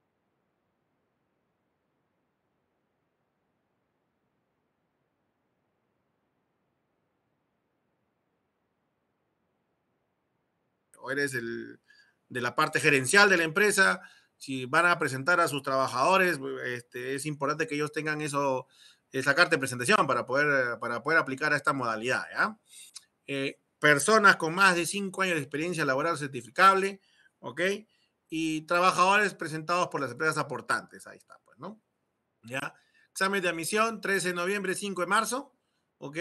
O eres el de la parte gerencial de la empresa, si van a presentar a sus trabajadores, este, es importante que ellos tengan eso, esa carta de presentación para poder, para poder aplicar a esta modalidad. ¿Ya? Eh, personas con más de cinco años de experiencia laboral certificable, ¿ok? Y trabajadores presentados por las empresas aportantes, ahí está, pues, ¿no? ¿Ya? Examen de admisión, trece de noviembre, cinco de marzo, ¿ok?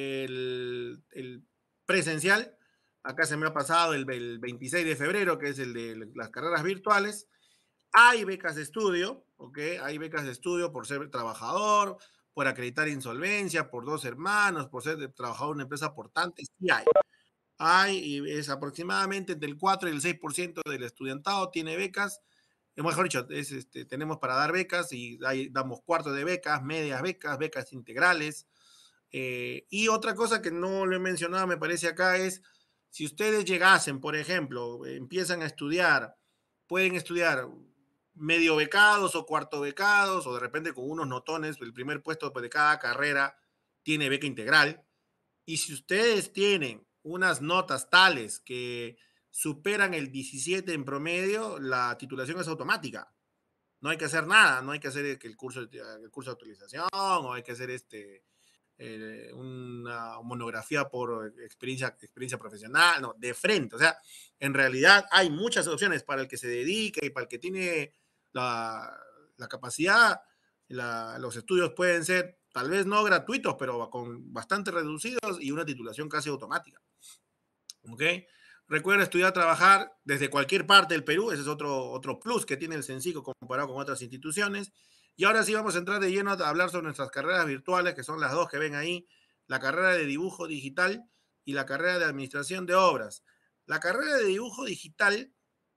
El, el presencial, acá se me ha pasado el, el veintiséis de febrero, que es el de las carreras virtuales. Hay becas de estudio, ¿ok? Hay becas de estudio por ser trabajador, por acreditar insolvencia, por dos hermanos, por ser trabajador en una empresa aportante, sí hay. Hay, y es aproximadamente entre el cuatro y el seis por ciento del estudiantado tiene becas. Mejor dicho, es, este, tenemos para dar becas y hay, damos cuartos de becas, medias becas, becas integrales. Eh, y otra cosa que no lo he mencionado, me parece acá, es si ustedes llegasen, por ejemplo, empiezan a estudiar, pueden estudiar medio becados o cuarto becados, o de repente con unos notones, el primer puesto de cada carrera tiene beca integral. Y si ustedes tienen unas notas tales que superan el diecisiete en promedio, la titulación es automática. No hay que hacer nada, no hay que hacer el curso, el curso de actualización, o hay que hacer este, eh, una monografía por experiencia, experiencia profesional, no, de frente. O sea, en realidad hay muchas opciones para el que se dedique y para el que tiene la, la capacidad. La, los estudios pueden ser tal vez no gratuitos, pero con bastante reducidos y una titulación casi automática. ¿Ok? Recuerda estudiar, trabajar desde cualquier parte del Perú, ese es otro, otro plus que tiene el Censico comparado con otras instituciones. Y ahora sí vamos a entrar de lleno a hablar sobre nuestras carreras virtuales, que son las dos que ven ahí, la carrera de dibujo digital y la carrera de administración de obras. La carrera de dibujo digital,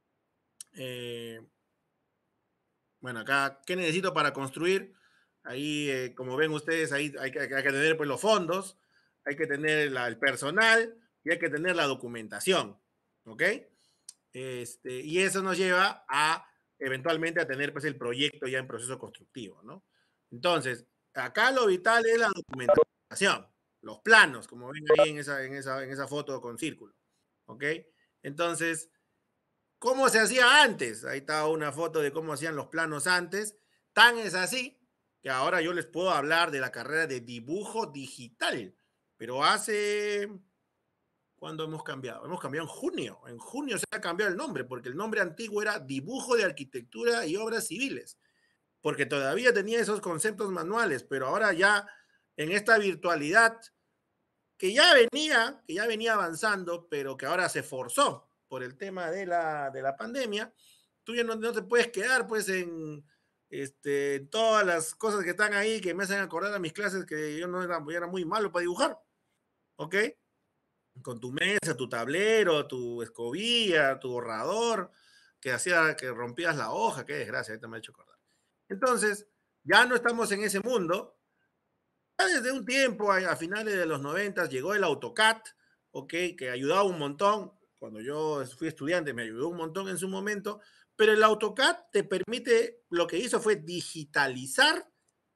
eh, bueno, acá, ¿qué necesito para construir? Ahí, eh, como ven ustedes, ahí hay que, hay que tener pues, los fondos, hay que tener la, el personal y hay que tener la documentación, ¿ok? Este, y eso nos lleva a, eventualmente, a tener pues, el proyecto ya en proceso constructivo, ¿no? Entonces, acá lo vital es la documentación, los planos, como ven ahí en esa, en esa, en esa foto con círculo, ¿ok? Entonces, ¿cómo se hacía antes? Ahí está una foto de cómo hacían los planos antes. Tan es así que ahora yo les puedo hablar de la carrera de dibujo digital. Pero hace ¿Cuándo hemos cambiado? Hemos cambiado en junio. En junio se ha cambiado el nombre, porque el nombre antiguo era Dibujo de Arquitectura y Obras Civiles, porque todavía tenía esos conceptos manuales, pero ahora ya en esta virtualidad que ya venía, que ya venía avanzando, pero que ahora se forzó por el tema de la, de la pandemia, tú ya no, no te puedes quedar pues en este, todas las cosas que están ahí que me hacen acordar a mis clases que yo no era, yo era muy malo para dibujar, ¿ok? Con tu mesa, tu tablero, tu escobilla, tu borrador, que hacía que rompías la hoja, qué desgracia, ahorita me ha hecho acordar. Entonces, ya no estamos en ese mundo. Ya desde un tiempo, a, a finales de los noventas, llegó el AutoCAD, ¿ok? Que ayudaba un montón. Cuando yo fui estudiante me ayudó un montón en su momento, pero el AutoCAD te permite, lo que hizo fue digitalizar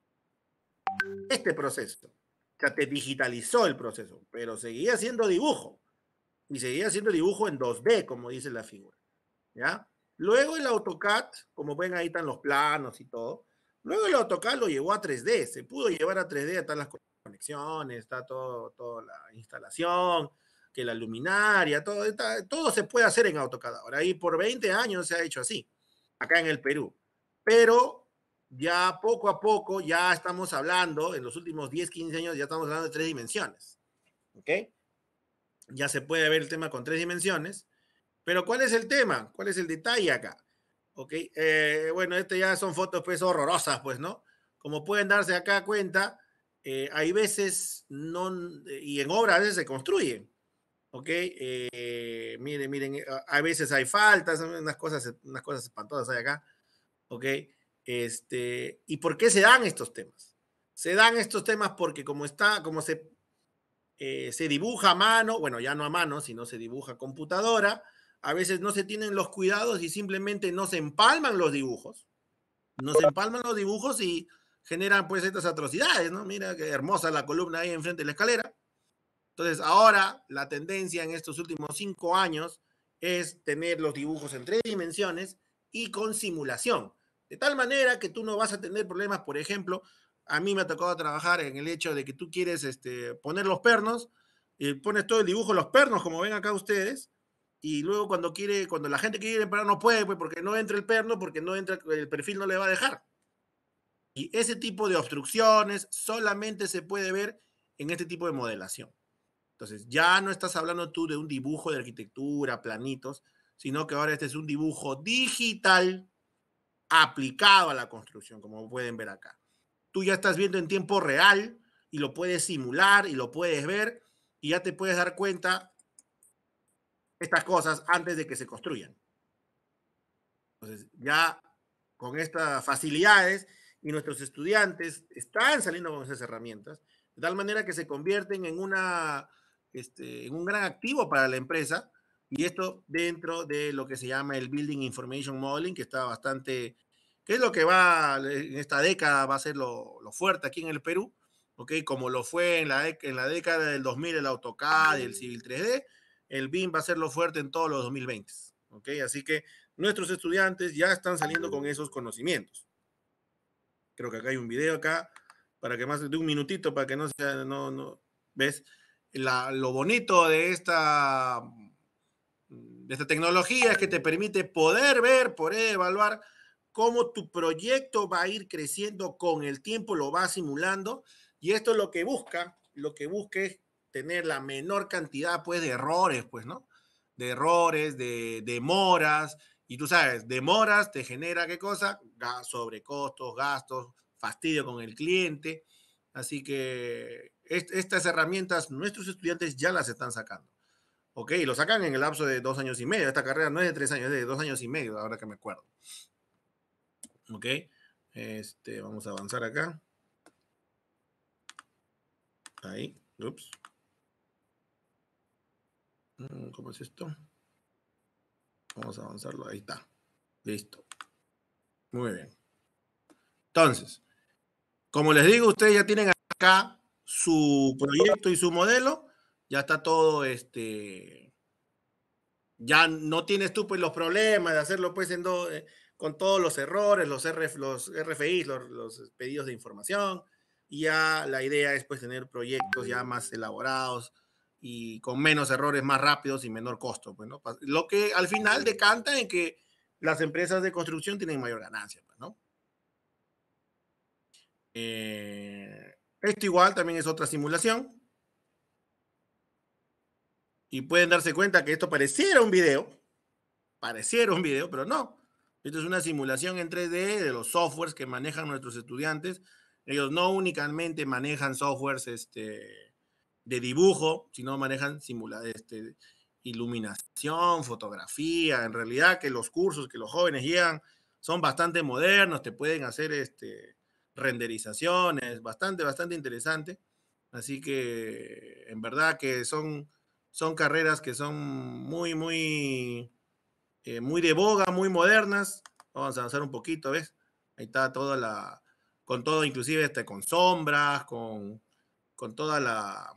este proceso. O sea, te digitalizó el proceso, pero seguía siendo dibujo. Y seguía siendo dibujo en dos D, como dice la figura. ¿Ya? Luego el AutoCAD, como ven ahí están los planos y todo. Luego el AutoCAD lo llevó a tres D. Se pudo llevar a tres D, están las conexiones, está todo, toda la instalación, que la luminaria, todo, está, todo se puede hacer en AutoCAD. Ahora, y por veinte años se ha hecho así, acá en el Perú. Pero ya poco a poco ya estamos hablando, en los últimos diez, quince años ya estamos hablando de tres dimensiones. ¿Ok? Ya se puede ver el tema con tres dimensiones. Pero ¿cuál es el tema? ¿Cuál es el detalle acá? ¿Ok? Eh, bueno, este ya son fotos pues horrorosas, pues, ¿no? Como pueden darse acá cuenta, eh, hay veces, no, y en obra a veces se construyen, ¿ok? Eh, miren, miren, a veces hay faltas, unas cosas, unas cosas espantosas hay acá, ¿ok? Este, ¿y por qué se dan estos temas? Se dan estos temas porque como está, como se, eh, se dibuja a mano, bueno, ya no a mano, sino se dibuja a computadora, a veces no se tienen los cuidados y simplemente no se empalman los dibujos, no se empalman los dibujos y generan pues estas atrocidades, ¿no? Mira qué hermosa la columna ahí enfrente de la escalera. Entonces ahora la tendencia en estos últimos cinco años es tener los dibujos en tres dimensiones y con simulación, de tal manera que tú no vas a tener problemas. Por ejemplo, a mí me ha tocado trabajar en el hecho de que tú quieres este, poner los pernos y pones todo el dibujo de los pernos, como ven acá ustedes, y luego cuando quiere, cuando la gente quiere parar no puede, pues porque no entra el perno, porque no entra, el perfil no le va a dejar. Y ese tipo de obstrucciones solamente se puede ver en este tipo de modelación. Entonces, ya no estás hablando tú de un dibujo de arquitectura, planitos, sino que ahora este es un dibujo digital aplicado a la construcción, como pueden ver acá. Tú ya estás viendo en tiempo real y lo puedes simular y lo puedes ver y ya te puedes dar cuenta estas cosas antes de que se construyan. Entonces, ya con estas facilidades y nuestros estudiantes están saliendo con esas herramientas, de tal manera que se convierten en, una, este, en un gran activo para la empresa, y esto dentro de lo que se llama el Building Information Modeling, que está bastante, que es lo que va en esta década, va a ser lo, lo fuerte aquí en el Perú, ¿ok? Como lo fue en la, en la década del dos mil el AutoCAD, el Civil tres D, el B I M va a ser lo fuerte en todos los dos mil veinte, ¿ok? Así que nuestros estudiantes ya están saliendo con esos conocimientos. Creo que acá hay un video acá, para que más de un minutito, para que no sea, no, no, ¿ves? La, lo bonito de esta, de esta tecnología es que te permite poder ver, poder evaluar cómo tu proyecto va a ir creciendo con el tiempo, lo va simulando, y esto es lo que busca, lo que busca es tener la menor cantidad, pues, de errores, pues, ¿no? De errores, de demoras, y tú sabes, demoras te genera, ¿qué cosa? Sobrecostos, gastos, fastidio con el cliente, así que est estas herramientas nuestros estudiantes ya las están sacando, ¿ok? Y lo sacan en el lapso de dos años y medio, esta carrera no es de tres años, es de dos años y medio, ahora que me acuerdo. Ok, este, vamos a avanzar acá. Ahí, ups. ¿Cómo es esto? Vamos a avanzarlo, ahí está. Listo. Muy bien. Entonces, como les digo, ustedes ya tienen acá su proyecto y su modelo. Ya está todo, este, ya no tienes tú pues los problemas de hacerlo pues en do, eh, con todos los errores, los, R F, los R F Is, los, los pedidos de información. Y ya la idea es pues tener proyectos ya más elaborados y con menos errores, más rápidos y menor costo. Pues, ¿no? Lo que al final decanta en que las empresas de construcción tienen mayor ganancia. Pues, ¿no? Eh, esto igual también es otra simulación. Y pueden darse cuenta que esto pareciera un video, pareciera un video, pero no. Esto es una simulación en tres D de los softwares que manejan nuestros estudiantes. Ellos no únicamente manejan softwares este, de dibujo, sino manejan simula este, iluminación, fotografía. En realidad que los cursos que los jóvenes llevan son bastante modernos, te pueden hacer este, renderizaciones, bastante, bastante interesante. Así que en verdad que son, son carreras que son muy, muy, eh, muy de boga, muy modernas. Vamos a avanzar un poquito, ¿ves? Ahí está toda la, con todo, inclusive este, con sombras, con, con toda la,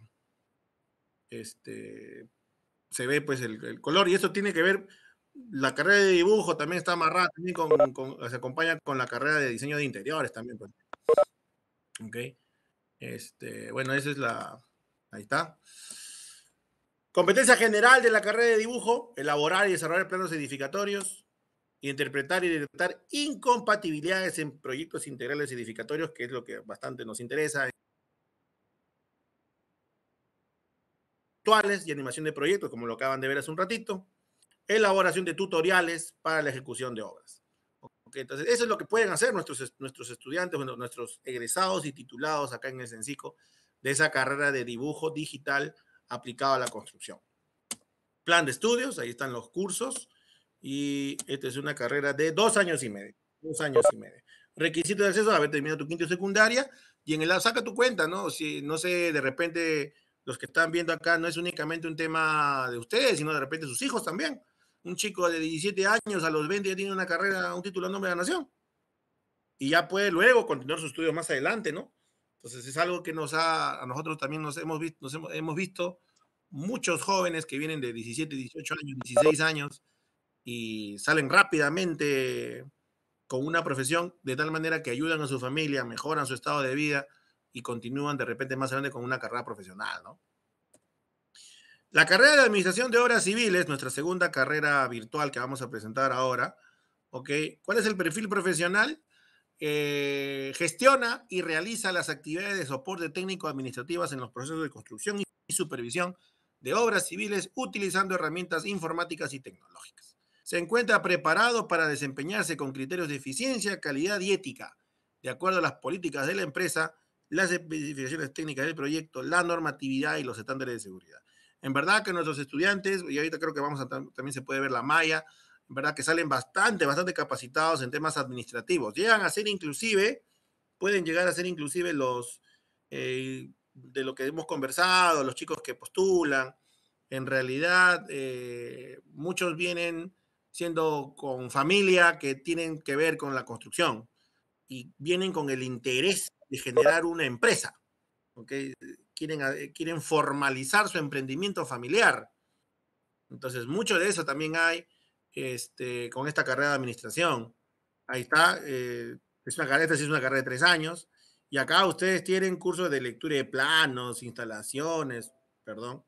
este, se ve pues el, el color, y eso tiene que ver, la carrera de dibujo también está amarrada, también con, con, se acompaña con la carrera de diseño de interiores también. Pues. Ok. Este, bueno, esa es la, ahí está. Competencia general de la carrera de dibujo: elaborar y desarrollar planos edificatorios, interpretar y detectar incompatibilidades en proyectos integrales edificatorios, que es lo que bastante nos interesa. Actuales y animación de proyectos, como lo acaban de ver hace un ratito. Elaboración de tutoriales para la ejecución de obras. Okay, entonces, eso es lo que pueden hacer nuestros, nuestros estudiantes, bueno, nuestros egresados y titulados acá en el Censico de esa carrera de dibujo digital aplicado a la construcción. Plan de estudios, ahí están los cursos, y esta es una carrera de dos años y medio. Dos años y medio. Requisito de acceso: haber terminado tu quinto y secundaria, y en el saca tu cuenta, ¿no? Si, no sé, de repente los que están viendo acá no es únicamente un tema de ustedes, sino de repente sus hijos también. Un chico de diecisiete años a los veinte ya tiene una carrera, un título en nombre de la nación. Y ya puede luego continuar sus estudios más adelante, ¿no? Entonces es algo que nos ha, a nosotros también nos hemos visto, nos hemos, hemos visto muchos jóvenes que vienen de diecisiete, dieciocho años, dieciséis años y salen rápidamente con una profesión de tal manera que ayudan a su familia, mejoran su estado de vida y continúan de repente más adelante con una carrera profesional, ¿no? La carrera de Administración de Obras Civiles, nuestra segunda carrera virtual que vamos a presentar ahora, ¿ok? ¿Cuál es el perfil profesional? Eh, gestiona y realiza las actividades de soporte técnico administrativas en los procesos de construcción y supervisión de obras civiles utilizando herramientas informáticas y tecnológicas. Se encuentra preparado para desempeñarse con criterios de eficiencia, calidad y ética, de acuerdo a las políticas de la empresa, las especificaciones técnicas del proyecto, la normatividad y los estándares de seguridad. En verdad que nuestros estudiantes, y ahorita creo que vamos a, también se puede ver la malla, en verdad que salen bastante, bastante capacitados en temas administrativos. Llegan a ser inclusive, pueden llegar a ser inclusive los, eh, de lo que hemos conversado, los chicos que postulan. En realidad, eh, muchos vienen siendo con familia que tienen que ver con la construcción y vienen con el interés de generar una empresa, ¿ok? Quieren, quieren formalizar su emprendimiento familiar. Entonces, mucho de eso también hay este, con esta carrera de administración. Ahí está, eh, es una carrera, esta sí es una carrera de tres años, y acá ustedes tienen cursos de lectura de planos, instalaciones, perdón,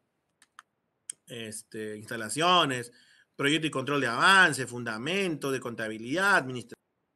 este, instalaciones, proyecto y control de avance, fundamento de contabilidad, administración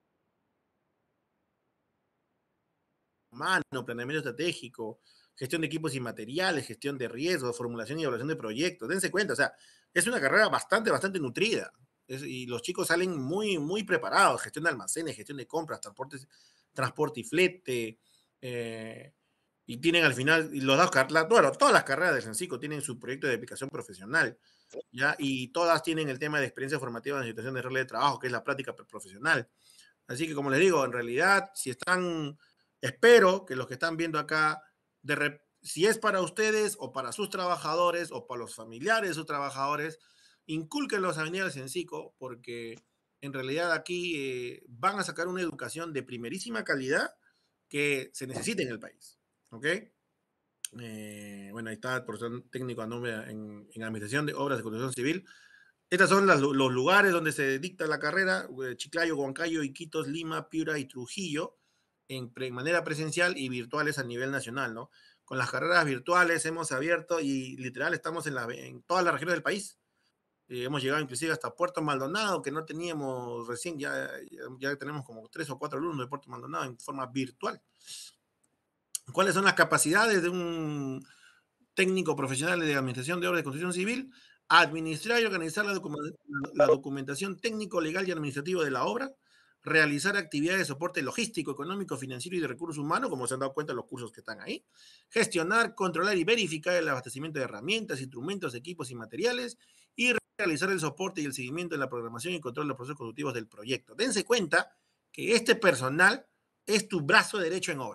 humano, planeamiento estratégico, gestión de equipos y materiales, gestión de riesgos, formulación y evaluación de proyectos. Dense cuenta, o sea, es una carrera bastante, bastante nutrida. Es, y los chicos salen muy, muy preparados. Gestión de almacenes, gestión de compras, transportes, transporte y flete. Eh, y tienen al final, y los dos, bueno, todas las carreras del Censico tienen su proyecto de aplicación profesional, ¿ya? Y todas tienen el tema de experiencia formativa en situación de regla de trabajo, que es la práctica profesional. Así que, como les digo, en realidad, si están, espero que los que están viendo acá, de rep, si es para ustedes o para sus trabajadores o para los familiares de sus trabajadores, incúlquenlos a venir al Censico, porque en realidad aquí eh, van a sacar una educación de primerísima calidad que se necesita en el país. ¿Ok? Eh, bueno, ahí está el profesor técnico a nombre en, en Administración de Obras de Construcción Civil. Estos son las, los lugares donde se dicta la carrera: Chiclayo, Huancayo, Iquitos, Lima, Piura y Trujillo, en pre, manera presencial y virtuales a nivel nacional, ¿no? con las carreras virtuales hemos abierto y literal estamos en, la, en todas las regiones del país. Eh, hemos llegado inclusive hasta Puerto Maldonado, que no teníamos recién, ya, ya, ya tenemos como tres o cuatro alumnos de Puerto Maldonado en forma virtual. ¿Cuáles son las capacidades de un técnico profesional de administración de obras de construcción civil? Administrar y organizar la, docu la documentación técnico, legal y administrativa de la obra, realizar actividades de soporte logístico, económico, financiero y de recursos humanos, como se han dado cuenta los cursos que están ahí, gestionar, controlar y verificar el abastecimiento de herramientas, instrumentos, equipos y materiales, y realizar el soporte y el seguimiento de la programación y control de los procesos constructivos del proyecto. Dense cuenta que este personal es tu brazo derecho en obra.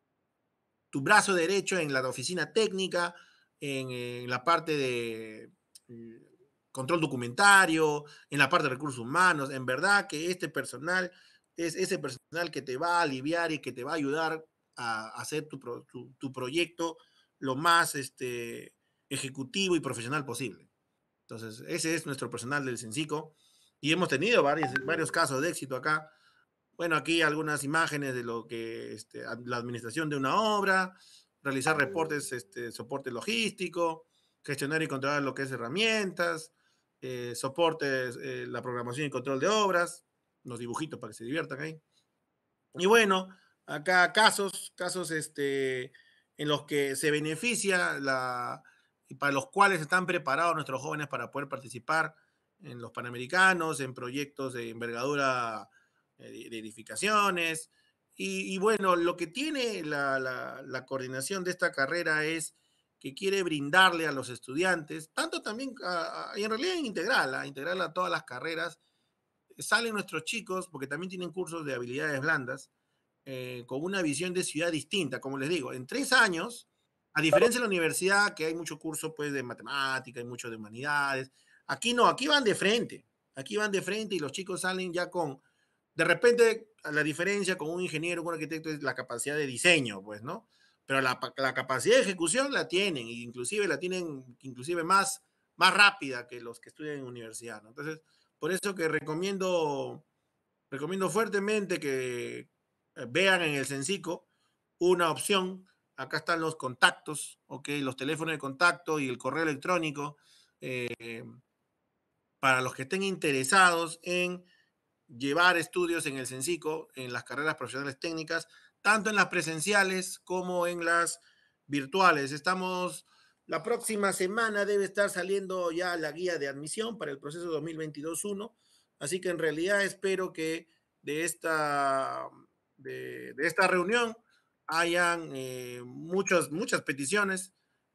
Tu brazo derecho en la oficina técnica, en, en la parte de eh, control documentario, en la parte de recursos humanos. En verdad que este personal es ese personal que te va a aliviar y que te va a ayudar a, a hacer tu, tu, tu, proyecto lo más este, ejecutivo y profesional posible. Entonces, ese es nuestro personal del Censico y hemos tenido varios, varios casos de éxito acá. Bueno, aquí algunas imágenes de lo que este, la administración de una obra, realizar reportes, este, soporte logístico, gestionar y controlar lo que es herramientas, eh, soportes, eh, la programación y control de obras, unos dibujitos para que se diviertan ahí. Y bueno, acá casos, casos este, en los que se beneficia la, y para los cuales están preparados nuestros jóvenes para poder participar en los Panamericanos, en proyectos de envergadura de edificaciones. Y, y bueno, lo que tiene la, la, la coordinación de esta carrera es que quiere brindarle a los estudiantes, tanto también, a, a, y en realidad en integral, a integral a todas las carreras, salen nuestros chicos, porque también tienen cursos de habilidades blandas, eh, con una visión de ciudad distinta, como les digo, en tres años, a diferencia de la universidad, que hay mucho curso pues, de matemática, hay mucho de humanidades, aquí no, aquí van de frente, aquí van de frente y los chicos salen ya con, de repente, la diferencia con un ingeniero, con un arquitecto es la capacidad de diseño, pues, ¿no? Pero la, la capacidad de ejecución la tienen, e inclusive la tienen inclusive más, más rápida que los que estudian en universidad, ¿no? Entonces, por eso que recomiendo, recomiendo fuertemente que vean en el Censico una opción. Acá están los contactos, ¿ok? Los teléfonos de contacto y el correo electrónico eh, para los que estén interesados en llevar estudios en el Censico, en las carreras profesionales técnicas, tanto en las presenciales como en las virtuales. Estamos, la próxima semana debe estar saliendo ya la guía de admisión para el proceso dos mil veintidós uno, así que en realidad espero que de esta, de, de esta reunión hayan eh, muchas, muchas peticiones.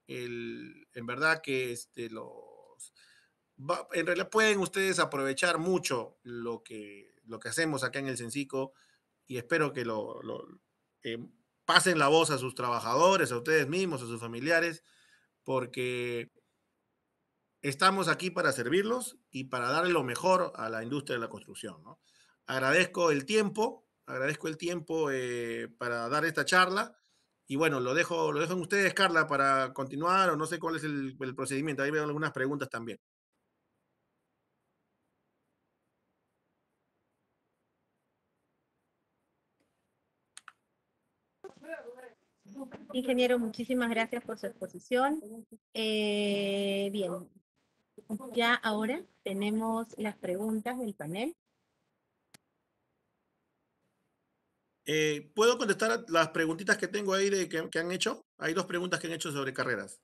El, en verdad que este, los Va, en realidad pueden ustedes aprovechar mucho lo que, lo que hacemos acá en el Censico y espero que lo, lo eh, pasen la voz a sus trabajadores, a ustedes mismos, a sus familiares, porque estamos aquí para servirlos y para darle lo mejor a la industria de la construcción, ¿no? Agradezco el tiempo, agradezco el tiempo eh, para dar esta charla y bueno, lo dejo, lo dejo en ustedes, Carla, para continuar o no sé cuál es el, el procedimiento. Ahí veo algunas preguntas también. Ingeniero, muchísimas gracias por su exposición. Eh, bien, ya ahora tenemos las preguntas del panel. Eh, ¿Puedo contestar las preguntitas que tengo ahí de que, que han hecho? Hay dos preguntas que han hecho sobre carreras.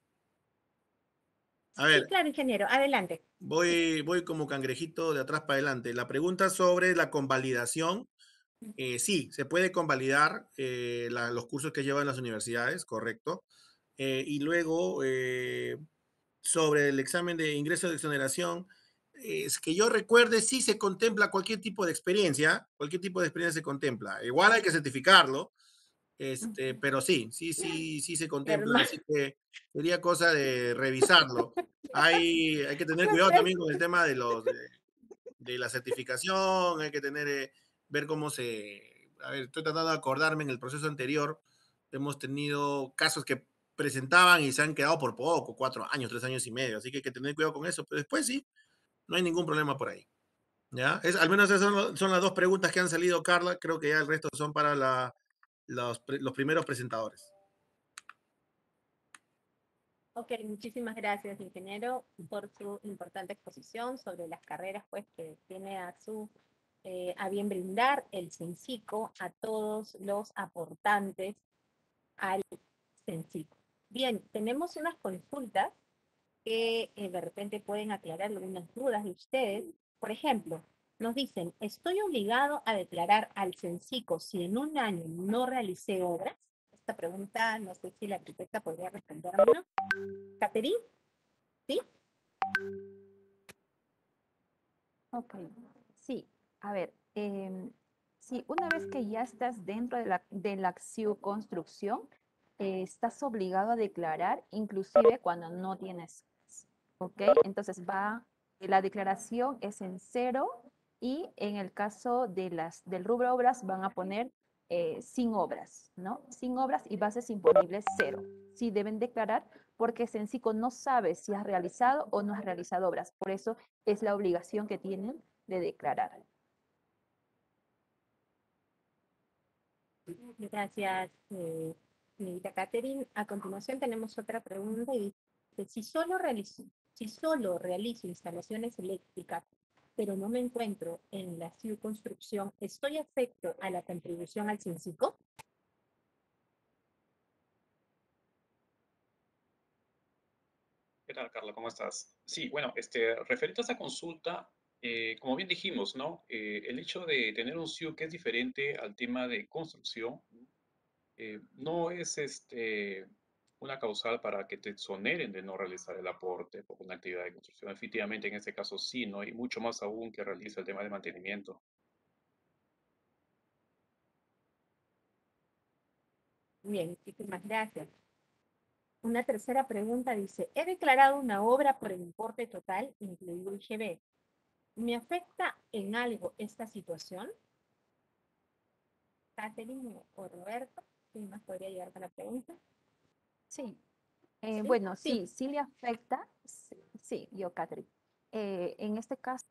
A ver. Sí, claro, ingeniero, adelante. Voy, voy como cangrejito de atrás para adelante. La pregunta sobre la convalidación. Eh, sí, se puede convalidar eh, la, los cursos que llevan las universidades, correcto. Eh, y luego, eh, sobre el examen de ingreso de exoneración, es que yo recuerde, sí se contempla cualquier tipo de experiencia, cualquier tipo de experiencia se contempla. Igual hay que certificarlo, este, pero sí, sí, sí, sí se contempla, así que sería cosa de revisarlo. Hay, hay que tener cuidado también con el tema de los de, de la certificación, hay que tener, eh, ver cómo se, a ver, estoy tratando de acordarme en el proceso anterior, hemos tenido casos que presentaban y se han quedado por poco, cuatro años, tres años y medio, así que hay que tener cuidado con eso, pero después sí, no hay ningún problema por ahí. ¿Ya? Es, al menos esas son, son las dos preguntas que han salido, Carla, creo que ya el resto son para la, los, los primeros presentadores. Ok, muchísimas gracias, ingeniero, por su importante exposición sobre las carreras pues, que tiene a su eh, a bien brindar el CENSICO a todos los aportantes al CENSICO. Bien, tenemos unas consultas que eh, de repente pueden aclarar algunas dudas de ustedes. Por ejemplo, nos dicen, ¿estoy obligado a declarar al CENSICO si en un año no realicé obras? Esta pregunta, no sé si la arquitecta podría respondérmela. Caterine, ¿sí? Ok, sí, a ver, em, sí, una vez que ya estás dentro de la, de la acción construcción, eh, estás obligado a declarar, inclusive cuando no tienes, ¿ok? Entonces va, la declaración es en cero y en el caso de las, del rubro obras van a poner eh, sin obras, ¿no? Sin obras y bases imponibles cero. Sí deben declarar porque Sensico no sabe si has realizado o no has realizado obras. Por eso es la obligación que tienen de declarar. Gracias, eh, señorita Catherine. A continuación tenemos otra pregunta y dice, si solo realizo, si solo realizo instalaciones eléctricas, pero no me encuentro en la construcción, ¿estoy afecto a la contribución al CENSICO? ¿Qué tal, Carla? ¿Cómo estás? Sí, bueno, este, referente a esta consulta, eh, como bien dijimos, ¿no? Eh, el hecho de tener un S I U que es diferente al tema de construcción, eh, no es este, una causal para que te exoneren de no realizar el aporte por una actividad de construcción. Efectivamente, en este caso sí, ¿no? Y mucho más aún que realiza el tema de mantenimiento. Bien, muchísimas gracias. Una tercera pregunta dice, he declarado una obra por el importe total, incluido I G B. ¿Me afecta en algo esta situación? Catherine o Roberto, ¿quién más podría llegar a la pregunta? Sí, eh, ¿Sí? bueno, Sí. sí, sí le afecta. Sí, sí, yo, Catherine. Eh, en este caso,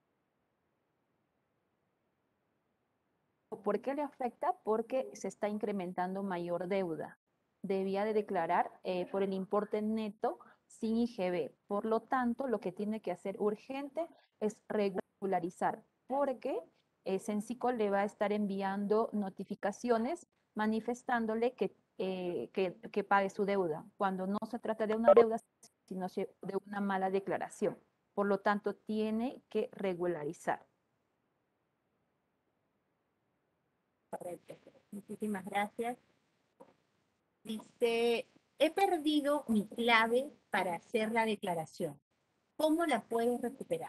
¿por qué le afecta? Porque se está incrementando mayor deuda. Debía de declarar eh, por el importe neto sin I G B. Por lo tanto, lo que tiene que hacer urgente es regularizar, porque eh, Sensico le va a estar enviando notificaciones manifestándole que, eh, que, que pague su deuda, cuando no se trata de una deuda, sino de una mala declaración. Por lo tanto, tiene que regularizar. Correcto. Muchísimas gracias. Dice, he perdido mi clave para hacer la declaración. ¿Cómo la puedo recuperar?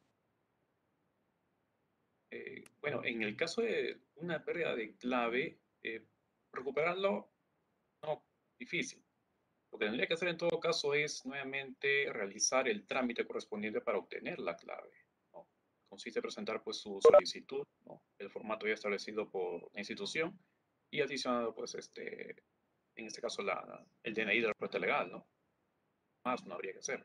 Eh, bueno, en el caso de una pérdida de clave, eh, recuperarlo, no, difícil. Lo que tendría que hacer en todo caso es nuevamente realizar el trámite correspondiente para obtener la clave, ¿no? Consiste en presentar pues su solicitud, ¿no? El formato ya establecido por la institución y adicionado pues este, en este caso la, el D N I del representante legal, ¿no? Más no habría que hacer.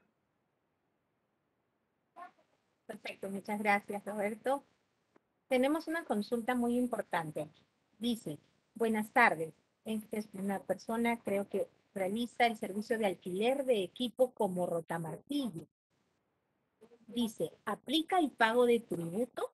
Perfecto, muchas gracias, Roberto. Tenemos una consulta muy importante. Dice, buenas tardes. Esta es una persona, creo que realiza el servicio de alquiler de equipo como rotamartillo. Dice, ¿aplica el pago de tributo?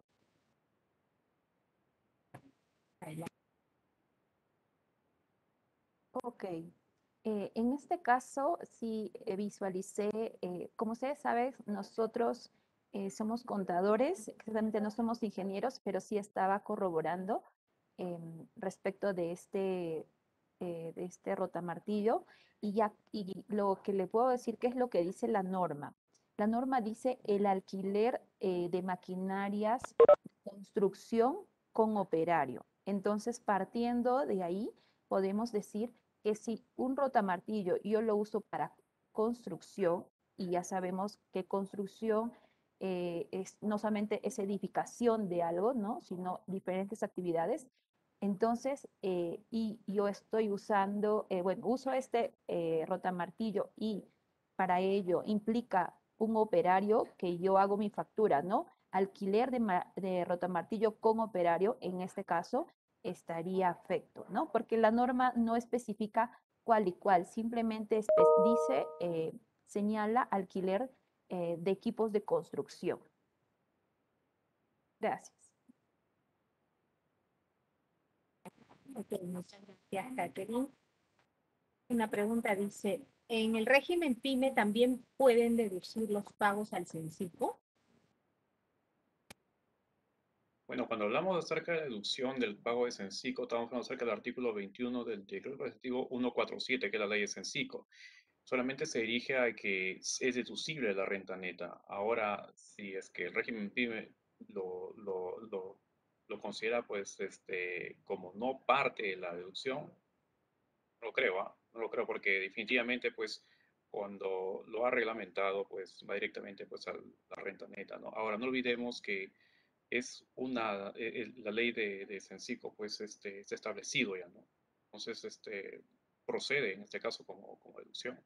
Ok. Eh, en este caso, sí eh, visualicé, eh, como ustedes saben, nosotros eh, somos contadores, exactamente no somos ingenieros, pero sí estaba corroborando em, respecto de este, eh, de este rotamartillo y, ya, y lo que le puedo decir que es lo que dice la norma. La norma dice el alquiler eh, de maquinarias de construcción con operario. Entonces, partiendo de ahí, podemos decir que si un rotamartillo yo lo uso para construcción, y ya sabemos que construcción eh, es, no solamente es edificación de algo, ¿no? Sino diferentes actividades. Entonces, eh, y yo estoy usando, eh, bueno, uso este eh, rotamartillo y para ello implica un operario que yo hago mi factura, ¿no? Alquiler de, de rotamartillo con operario, en este caso, estaría afecto, ¿no? Porque la norma no especifica cual y cual, simplemente dice, eh, señala alquiler eh, de equipos de construcción. Gracias. Ok, muchas gracias, Catherine. Una pregunta dice, ¿en el régimen PYME también pueden deducir los pagos al CENSICO? Bueno, cuando hablamos acerca de la deducción del pago de CENSICO, estamos hablando acerca del artículo veintiuno del Decreto Legislativo ciento cuarenta y siete, que es la ley de CENSICO. Solamente se dirige a que es deducible la renta neta. Ahora, si es que el régimen PYME lo, lo, lo, lo considera pues este, como no parte de la deducción, no lo creo, ¿ah? No lo creo porque definitivamente pues cuando lo ha reglamentado pues va directamente pues a la renta neta, ¿no? Ahora, no olvidemos que es una, eh, eh, la ley de, de CENSICO, pues, este, está establecido ya, ¿no? Entonces, este, procede en este caso como, como deducción.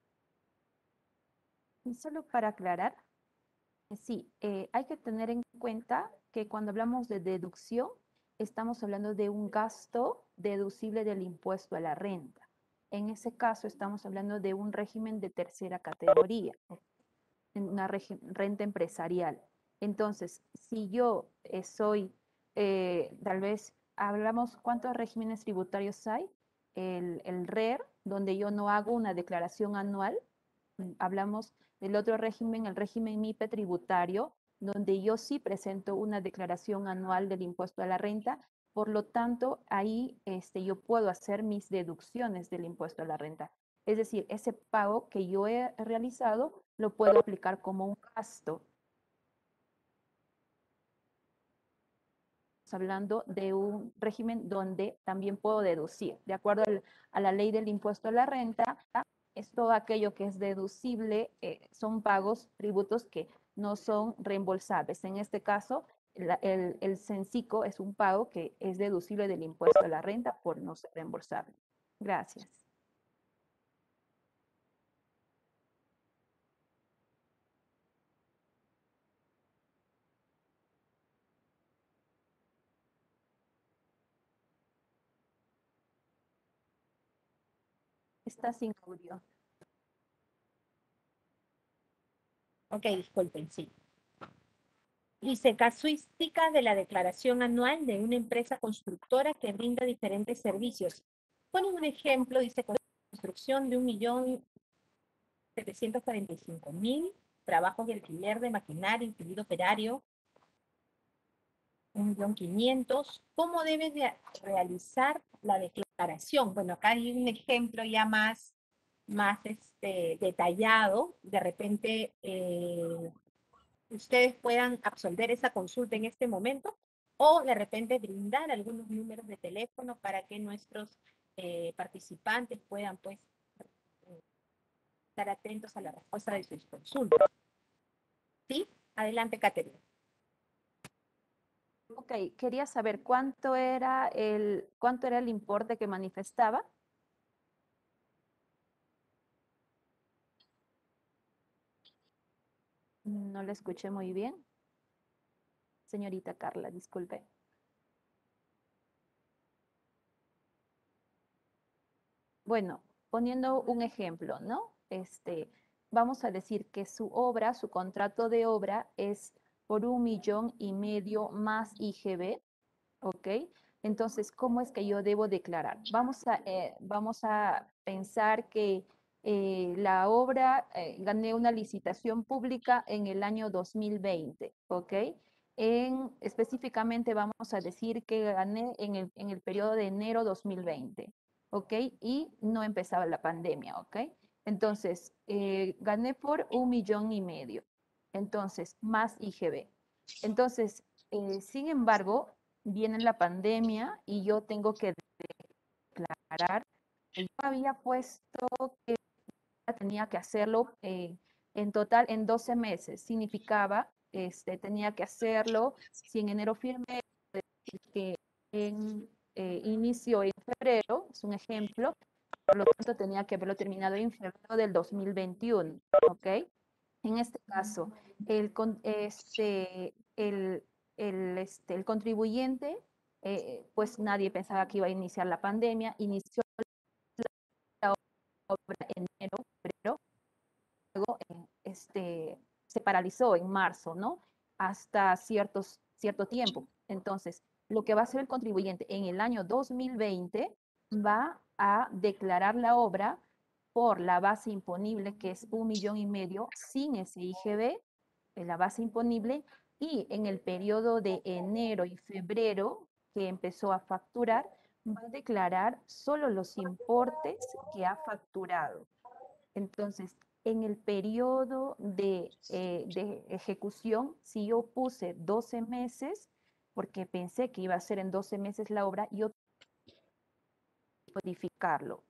Y solo para aclarar, sí, eh, hay que tener en cuenta que cuando hablamos de deducción, estamos hablando de un gasto deducible del impuesto a la renta. En ese caso, estamos hablando de un régimen de tercera categoría, una renta empresarial. Entonces, si yo eh, soy, eh, tal vez, hablamos, ¿cuántos regímenes tributarios hay? El, el R E R, donde yo no hago una declaración anual. Hablamos del otro régimen, el régimen MIPE tributario, donde yo sí presento una declaración anual del impuesto a la renta. Por lo tanto, ahí este, yo puedo hacer mis deducciones del impuesto a la renta. Es decir, ese pago que yo he realizado lo puedo aplicar como un gasto. Estamos hablando de un régimen donde también puedo deducir. De acuerdo al, a la ley del impuesto a la renta, es todo aquello que es deducible, eh, son pagos, tributos que no son reembolsables. En este caso, la, el, el CENSICO es un pago que es deducible del impuesto a la renta por no ser reembolsable. Gracias. Está sin audio. Ok, disculpen, sí. Dice, casuística de la declaración anual de una empresa constructora que brinda diferentes servicios. Ponen un ejemplo, dice, construcción de un millón setecientos cuarenta y cinco mil, trabajos de alquiler de maquinaria, incluido operario, un millón quinientos. ¿Cómo debe de realizar la declaración? Bueno, acá hay un ejemplo ya más, más este, detallado. De repente, eh, ustedes puedan absolver esa consulta en este momento o de repente brindar algunos números de teléfono para que nuestros eh, participantes puedan pues estar atentos a la respuesta de sus consultas. ¿Sí? Adelante, Caterina. Ok, quería saber cuánto era el, cuánto era el importe que manifestaba. No la escuché muy bien. Señorita Carla, disculpe. Bueno, poniendo un ejemplo, ¿no? Este, vamos a decir que su obra, su contrato de obra es por un millón y medio más I G B, ¿ok? Entonces, ¿cómo es que yo debo declarar? Vamos a, eh, vamos a pensar que eh, la obra, eh, gané una licitación pública en el año dos mil veinte, ¿ok? En, específicamente vamos a decir que gané en el, en el periodo de enero dos mil veinte, ¿ok? Y no empezaba la pandemia, ¿ok? Entonces, eh, gané por un millón y medio, entonces, más I G B. Entonces, eh, sin embargo, viene la pandemia y yo tengo que declarar que yo había puesto que tenía que hacerlo eh, en total en doce meses. Significaba, este, tenía que hacerlo, si en enero firmé, que en eh, inicio en febrero, es un ejemplo, por lo tanto tenía que haberlo terminado en febrero del dos mil veintiuno, ¿ok? En este caso, el, este, el, el, este, el contribuyente, eh, pues nadie pensaba que iba a iniciar la pandemia, inició la obra en enero, febrero, luego eh, este, se paralizó en marzo, ¿no? Hasta ciertos, cierto tiempo. Entonces, lo que va a hacer el contribuyente en el año dos mil veinte va a declarar la obra por la base imponible, que es un millón y medio, sin S I G B, la base imponible, y en el periodo de enero y febrero, que empezó a facturar, va a declarar solo los importes que ha facturado. Entonces, en el periodo de, eh, de ejecución, si yo puse doce meses, porque pensé que iba a ser en doce meses la obra, yo modificarlo.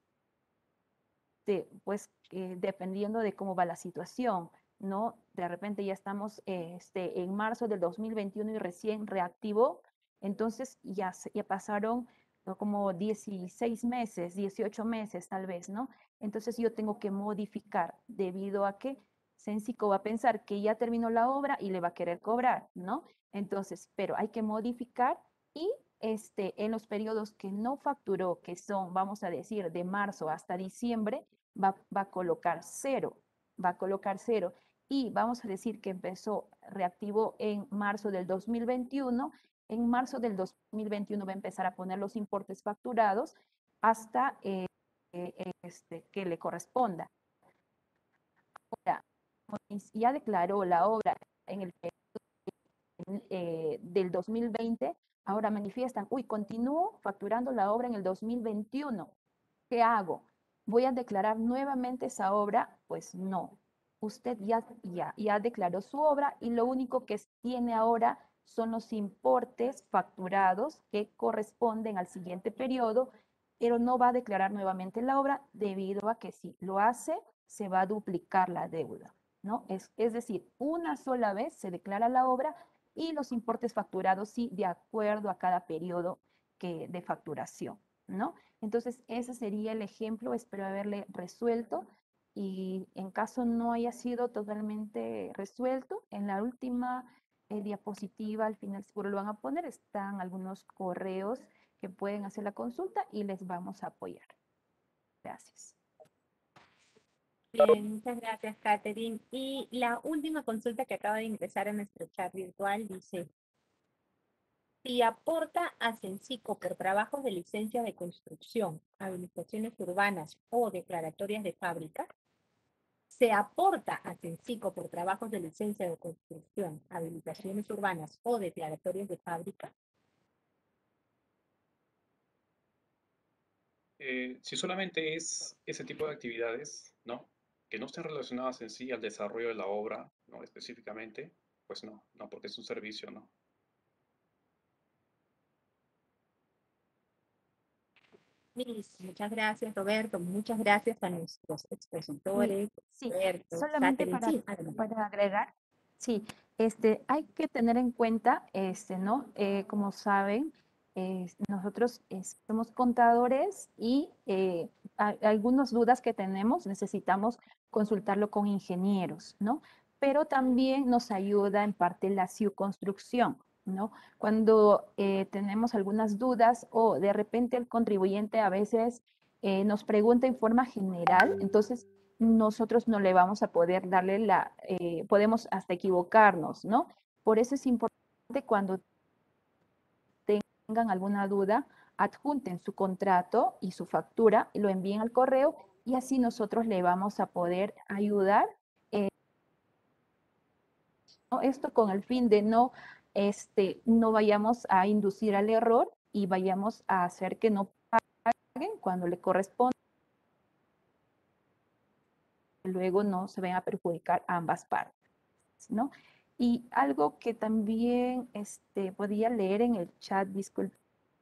De, pues eh, dependiendo de cómo va la situación, ¿no? De repente ya estamos eh, este, en marzo del dos mil veintiuno y recién reactivó, entonces ya, ya pasaron ¿no? como dieciséis meses, dieciocho meses tal vez, ¿no? Entonces yo tengo que modificar debido a que Censico va a pensar que ya terminó la obra y le va a querer cobrar, ¿no? Entonces, pero hay que modificar y este, en los periodos que no facturó, que son, vamos a decir, de marzo hasta diciembre, va, va a colocar cero, va a colocar cero. Y vamos a decir que empezó, reactivó en marzo del dos mil veintiuno, en marzo del dos mil veintiuno va a empezar a poner los importes facturados hasta eh, este, que le corresponda. Ahora, ya declaró la obra en el periodo eh, del dos mil veinte, ahora manifiestan, uy, continúo facturando la obra en el dos mil veintiuno. ¿Qué hago? ¿Voy a declarar nuevamente esa obra? Pues no. Usted ya, ya, ya declaró su obra y lo único que tiene ahora son los importes facturados que corresponden al siguiente periodo, pero no va a declarar nuevamente la obra debido a que si lo hace, se va a duplicar la deuda, ¿no? Es, es decir, una sola vez se declara la obra y los importes facturados sí de acuerdo a cada periodo que, de facturación, ¿no? Entonces, ese sería el ejemplo, espero haberle resuelto y en caso no haya sido totalmente resuelto, en la última eh, diapositiva, al final seguro lo van a poner, están algunos correos que pueden hacer la consulta y les vamos a apoyar. Gracias. Bien, muchas gracias, Catherine. Y la última consulta que acaba de ingresar a nuestro chat virtual dice, si aporta a Censico por trabajos de licencia de construcción, habilitaciones urbanas o declaratorias de fábrica, se aporta a Censico por trabajos de licencia de construcción, habilitaciones urbanas o declaratorias de fábrica. Eh, si solamente es ese tipo de actividades, ¿no? Que no estén relacionadas en sí al desarrollo de la obra, ¿no? Específicamente, pues no, no, porque es un servicio, ¿no? Listo, muchas gracias, Roberto. Muchas gracias a nuestros expositores, sí, Roberto, solamente Catherine. para, Sí, adelante. para agregar, sí, este, hay que tener en cuenta, este, ¿no? Eh, como saben, eh, nosotros eh, somos contadores y eh, a- algunas dudas que tenemos necesitamos consultarlo con ingenieros, ¿no? Pero también nos ayuda en parte la construcción, ¿no? Cuando eh, tenemos algunas dudas o de repente el contribuyente a veces eh, nos pregunta en forma general, entonces nosotros no le vamos a poder darle la, eh, podemos hasta equivocarnos, ¿no? Por eso es importante cuando tengan alguna duda, adjunten su contrato y su factura, lo envíen al correo y así nosotros le vamos a poder ayudar. Eh, ¿no? Esto con el fin de no, este, no vayamos a inducir al error y vayamos a hacer que no paguen cuando le corresponde. Luego no se vayan a perjudicar a ambas partes, ¿no? Y algo que también este, podía leer en el chat, disculpe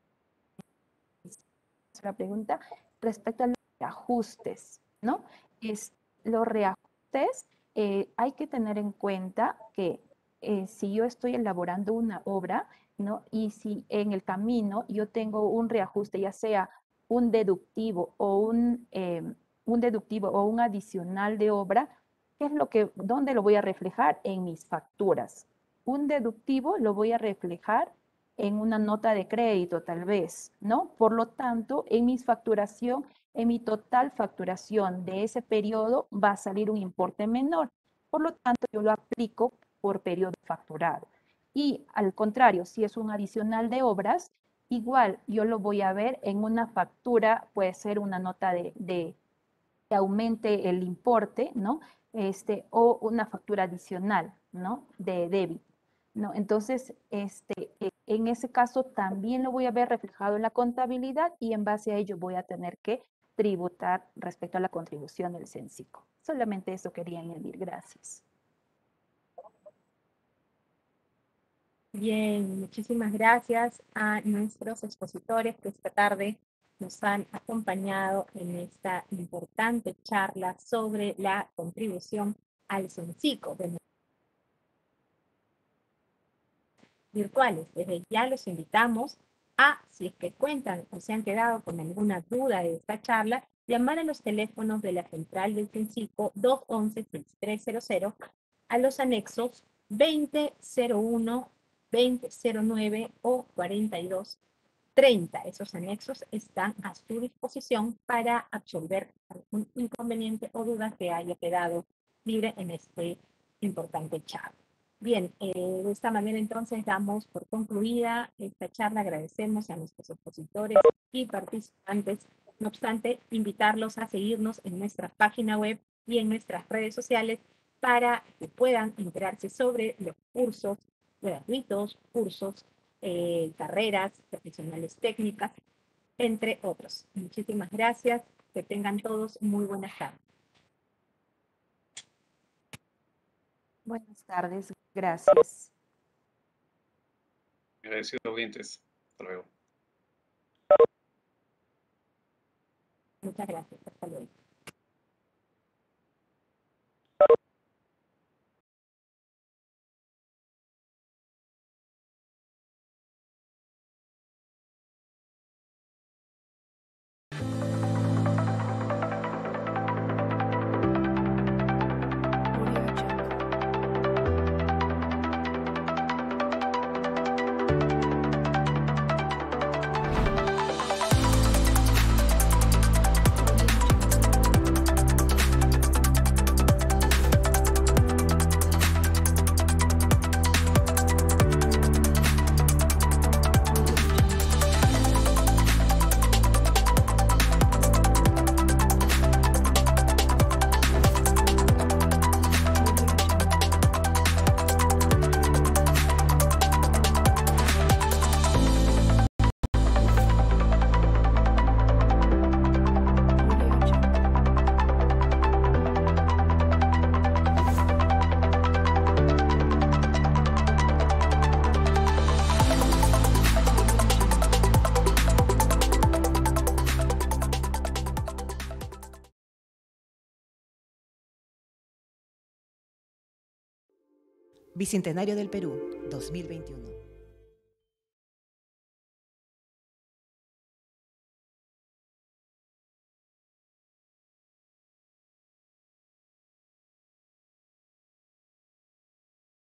la pregunta, respecto a los reajustes, ¿no? Es, los reajustes, eh, hay que tener en cuenta que eh, si yo estoy elaborando una obra, ¿no? Y si en el camino yo tengo un reajuste, ya sea un deductivo o un, eh, un deductivo o un adicional de obra, ¿qué es lo que, dónde lo voy a reflejar? En mis facturas. Un deductivo lo voy a reflejar en una nota de crédito tal vez, ¿no? Por lo tanto, en mi facturación en mi total facturación de ese periodo va a salir un importe menor. Por lo tanto, yo lo aplico por periodo facturado. Y al contrario, si es un adicional de obras, igual yo lo voy a ver en una factura, puede ser una nota de, de que aumente el importe, ¿no? Este, o una factura adicional, ¿no? De débito, ¿no? Entonces, este, en ese caso también lo voy a ver reflejado en la contabilidad y en base a ello voy a tener que tributar respecto a la contribución del CENSICO. Solamente eso quería añadir. Gracias. Bien, muchísimas gracias a nuestros expositores que esta tarde nos han acompañado en esta importante charla sobre la contribución al CENSICO de virtuales. Desde ya los invitamos a, si es que cuentan o se han quedado con alguna duda de esta charla, llamar a los teléfonos de la central del CENSICO dos once, sesenta y tres cero cero, a los anexos veinte cero uno, veinte cero nueve o cuarenta y dos treinta. Esos anexos están a su disposición para absolver algún inconveniente o duda que haya quedado libre en este importante charla. Bien, eh, de esta manera entonces damos por concluida esta charla. Agradecemos a nuestros expositores y participantes. No obstante, invitarlos a seguirnos en nuestra página web y en nuestras redes sociales para que puedan enterarse sobre los cursos gratuitos, cursos, eh, carreras profesionales técnicas, entre otros. Muchísimas gracias. Que tengan todos muy buenas tardes. Buenas tardes. Gracias. Agradecido audientes. Hasta luego. Muchas gracias. Hasta luego. Bicentenario del Perú, dos mil veintiuno.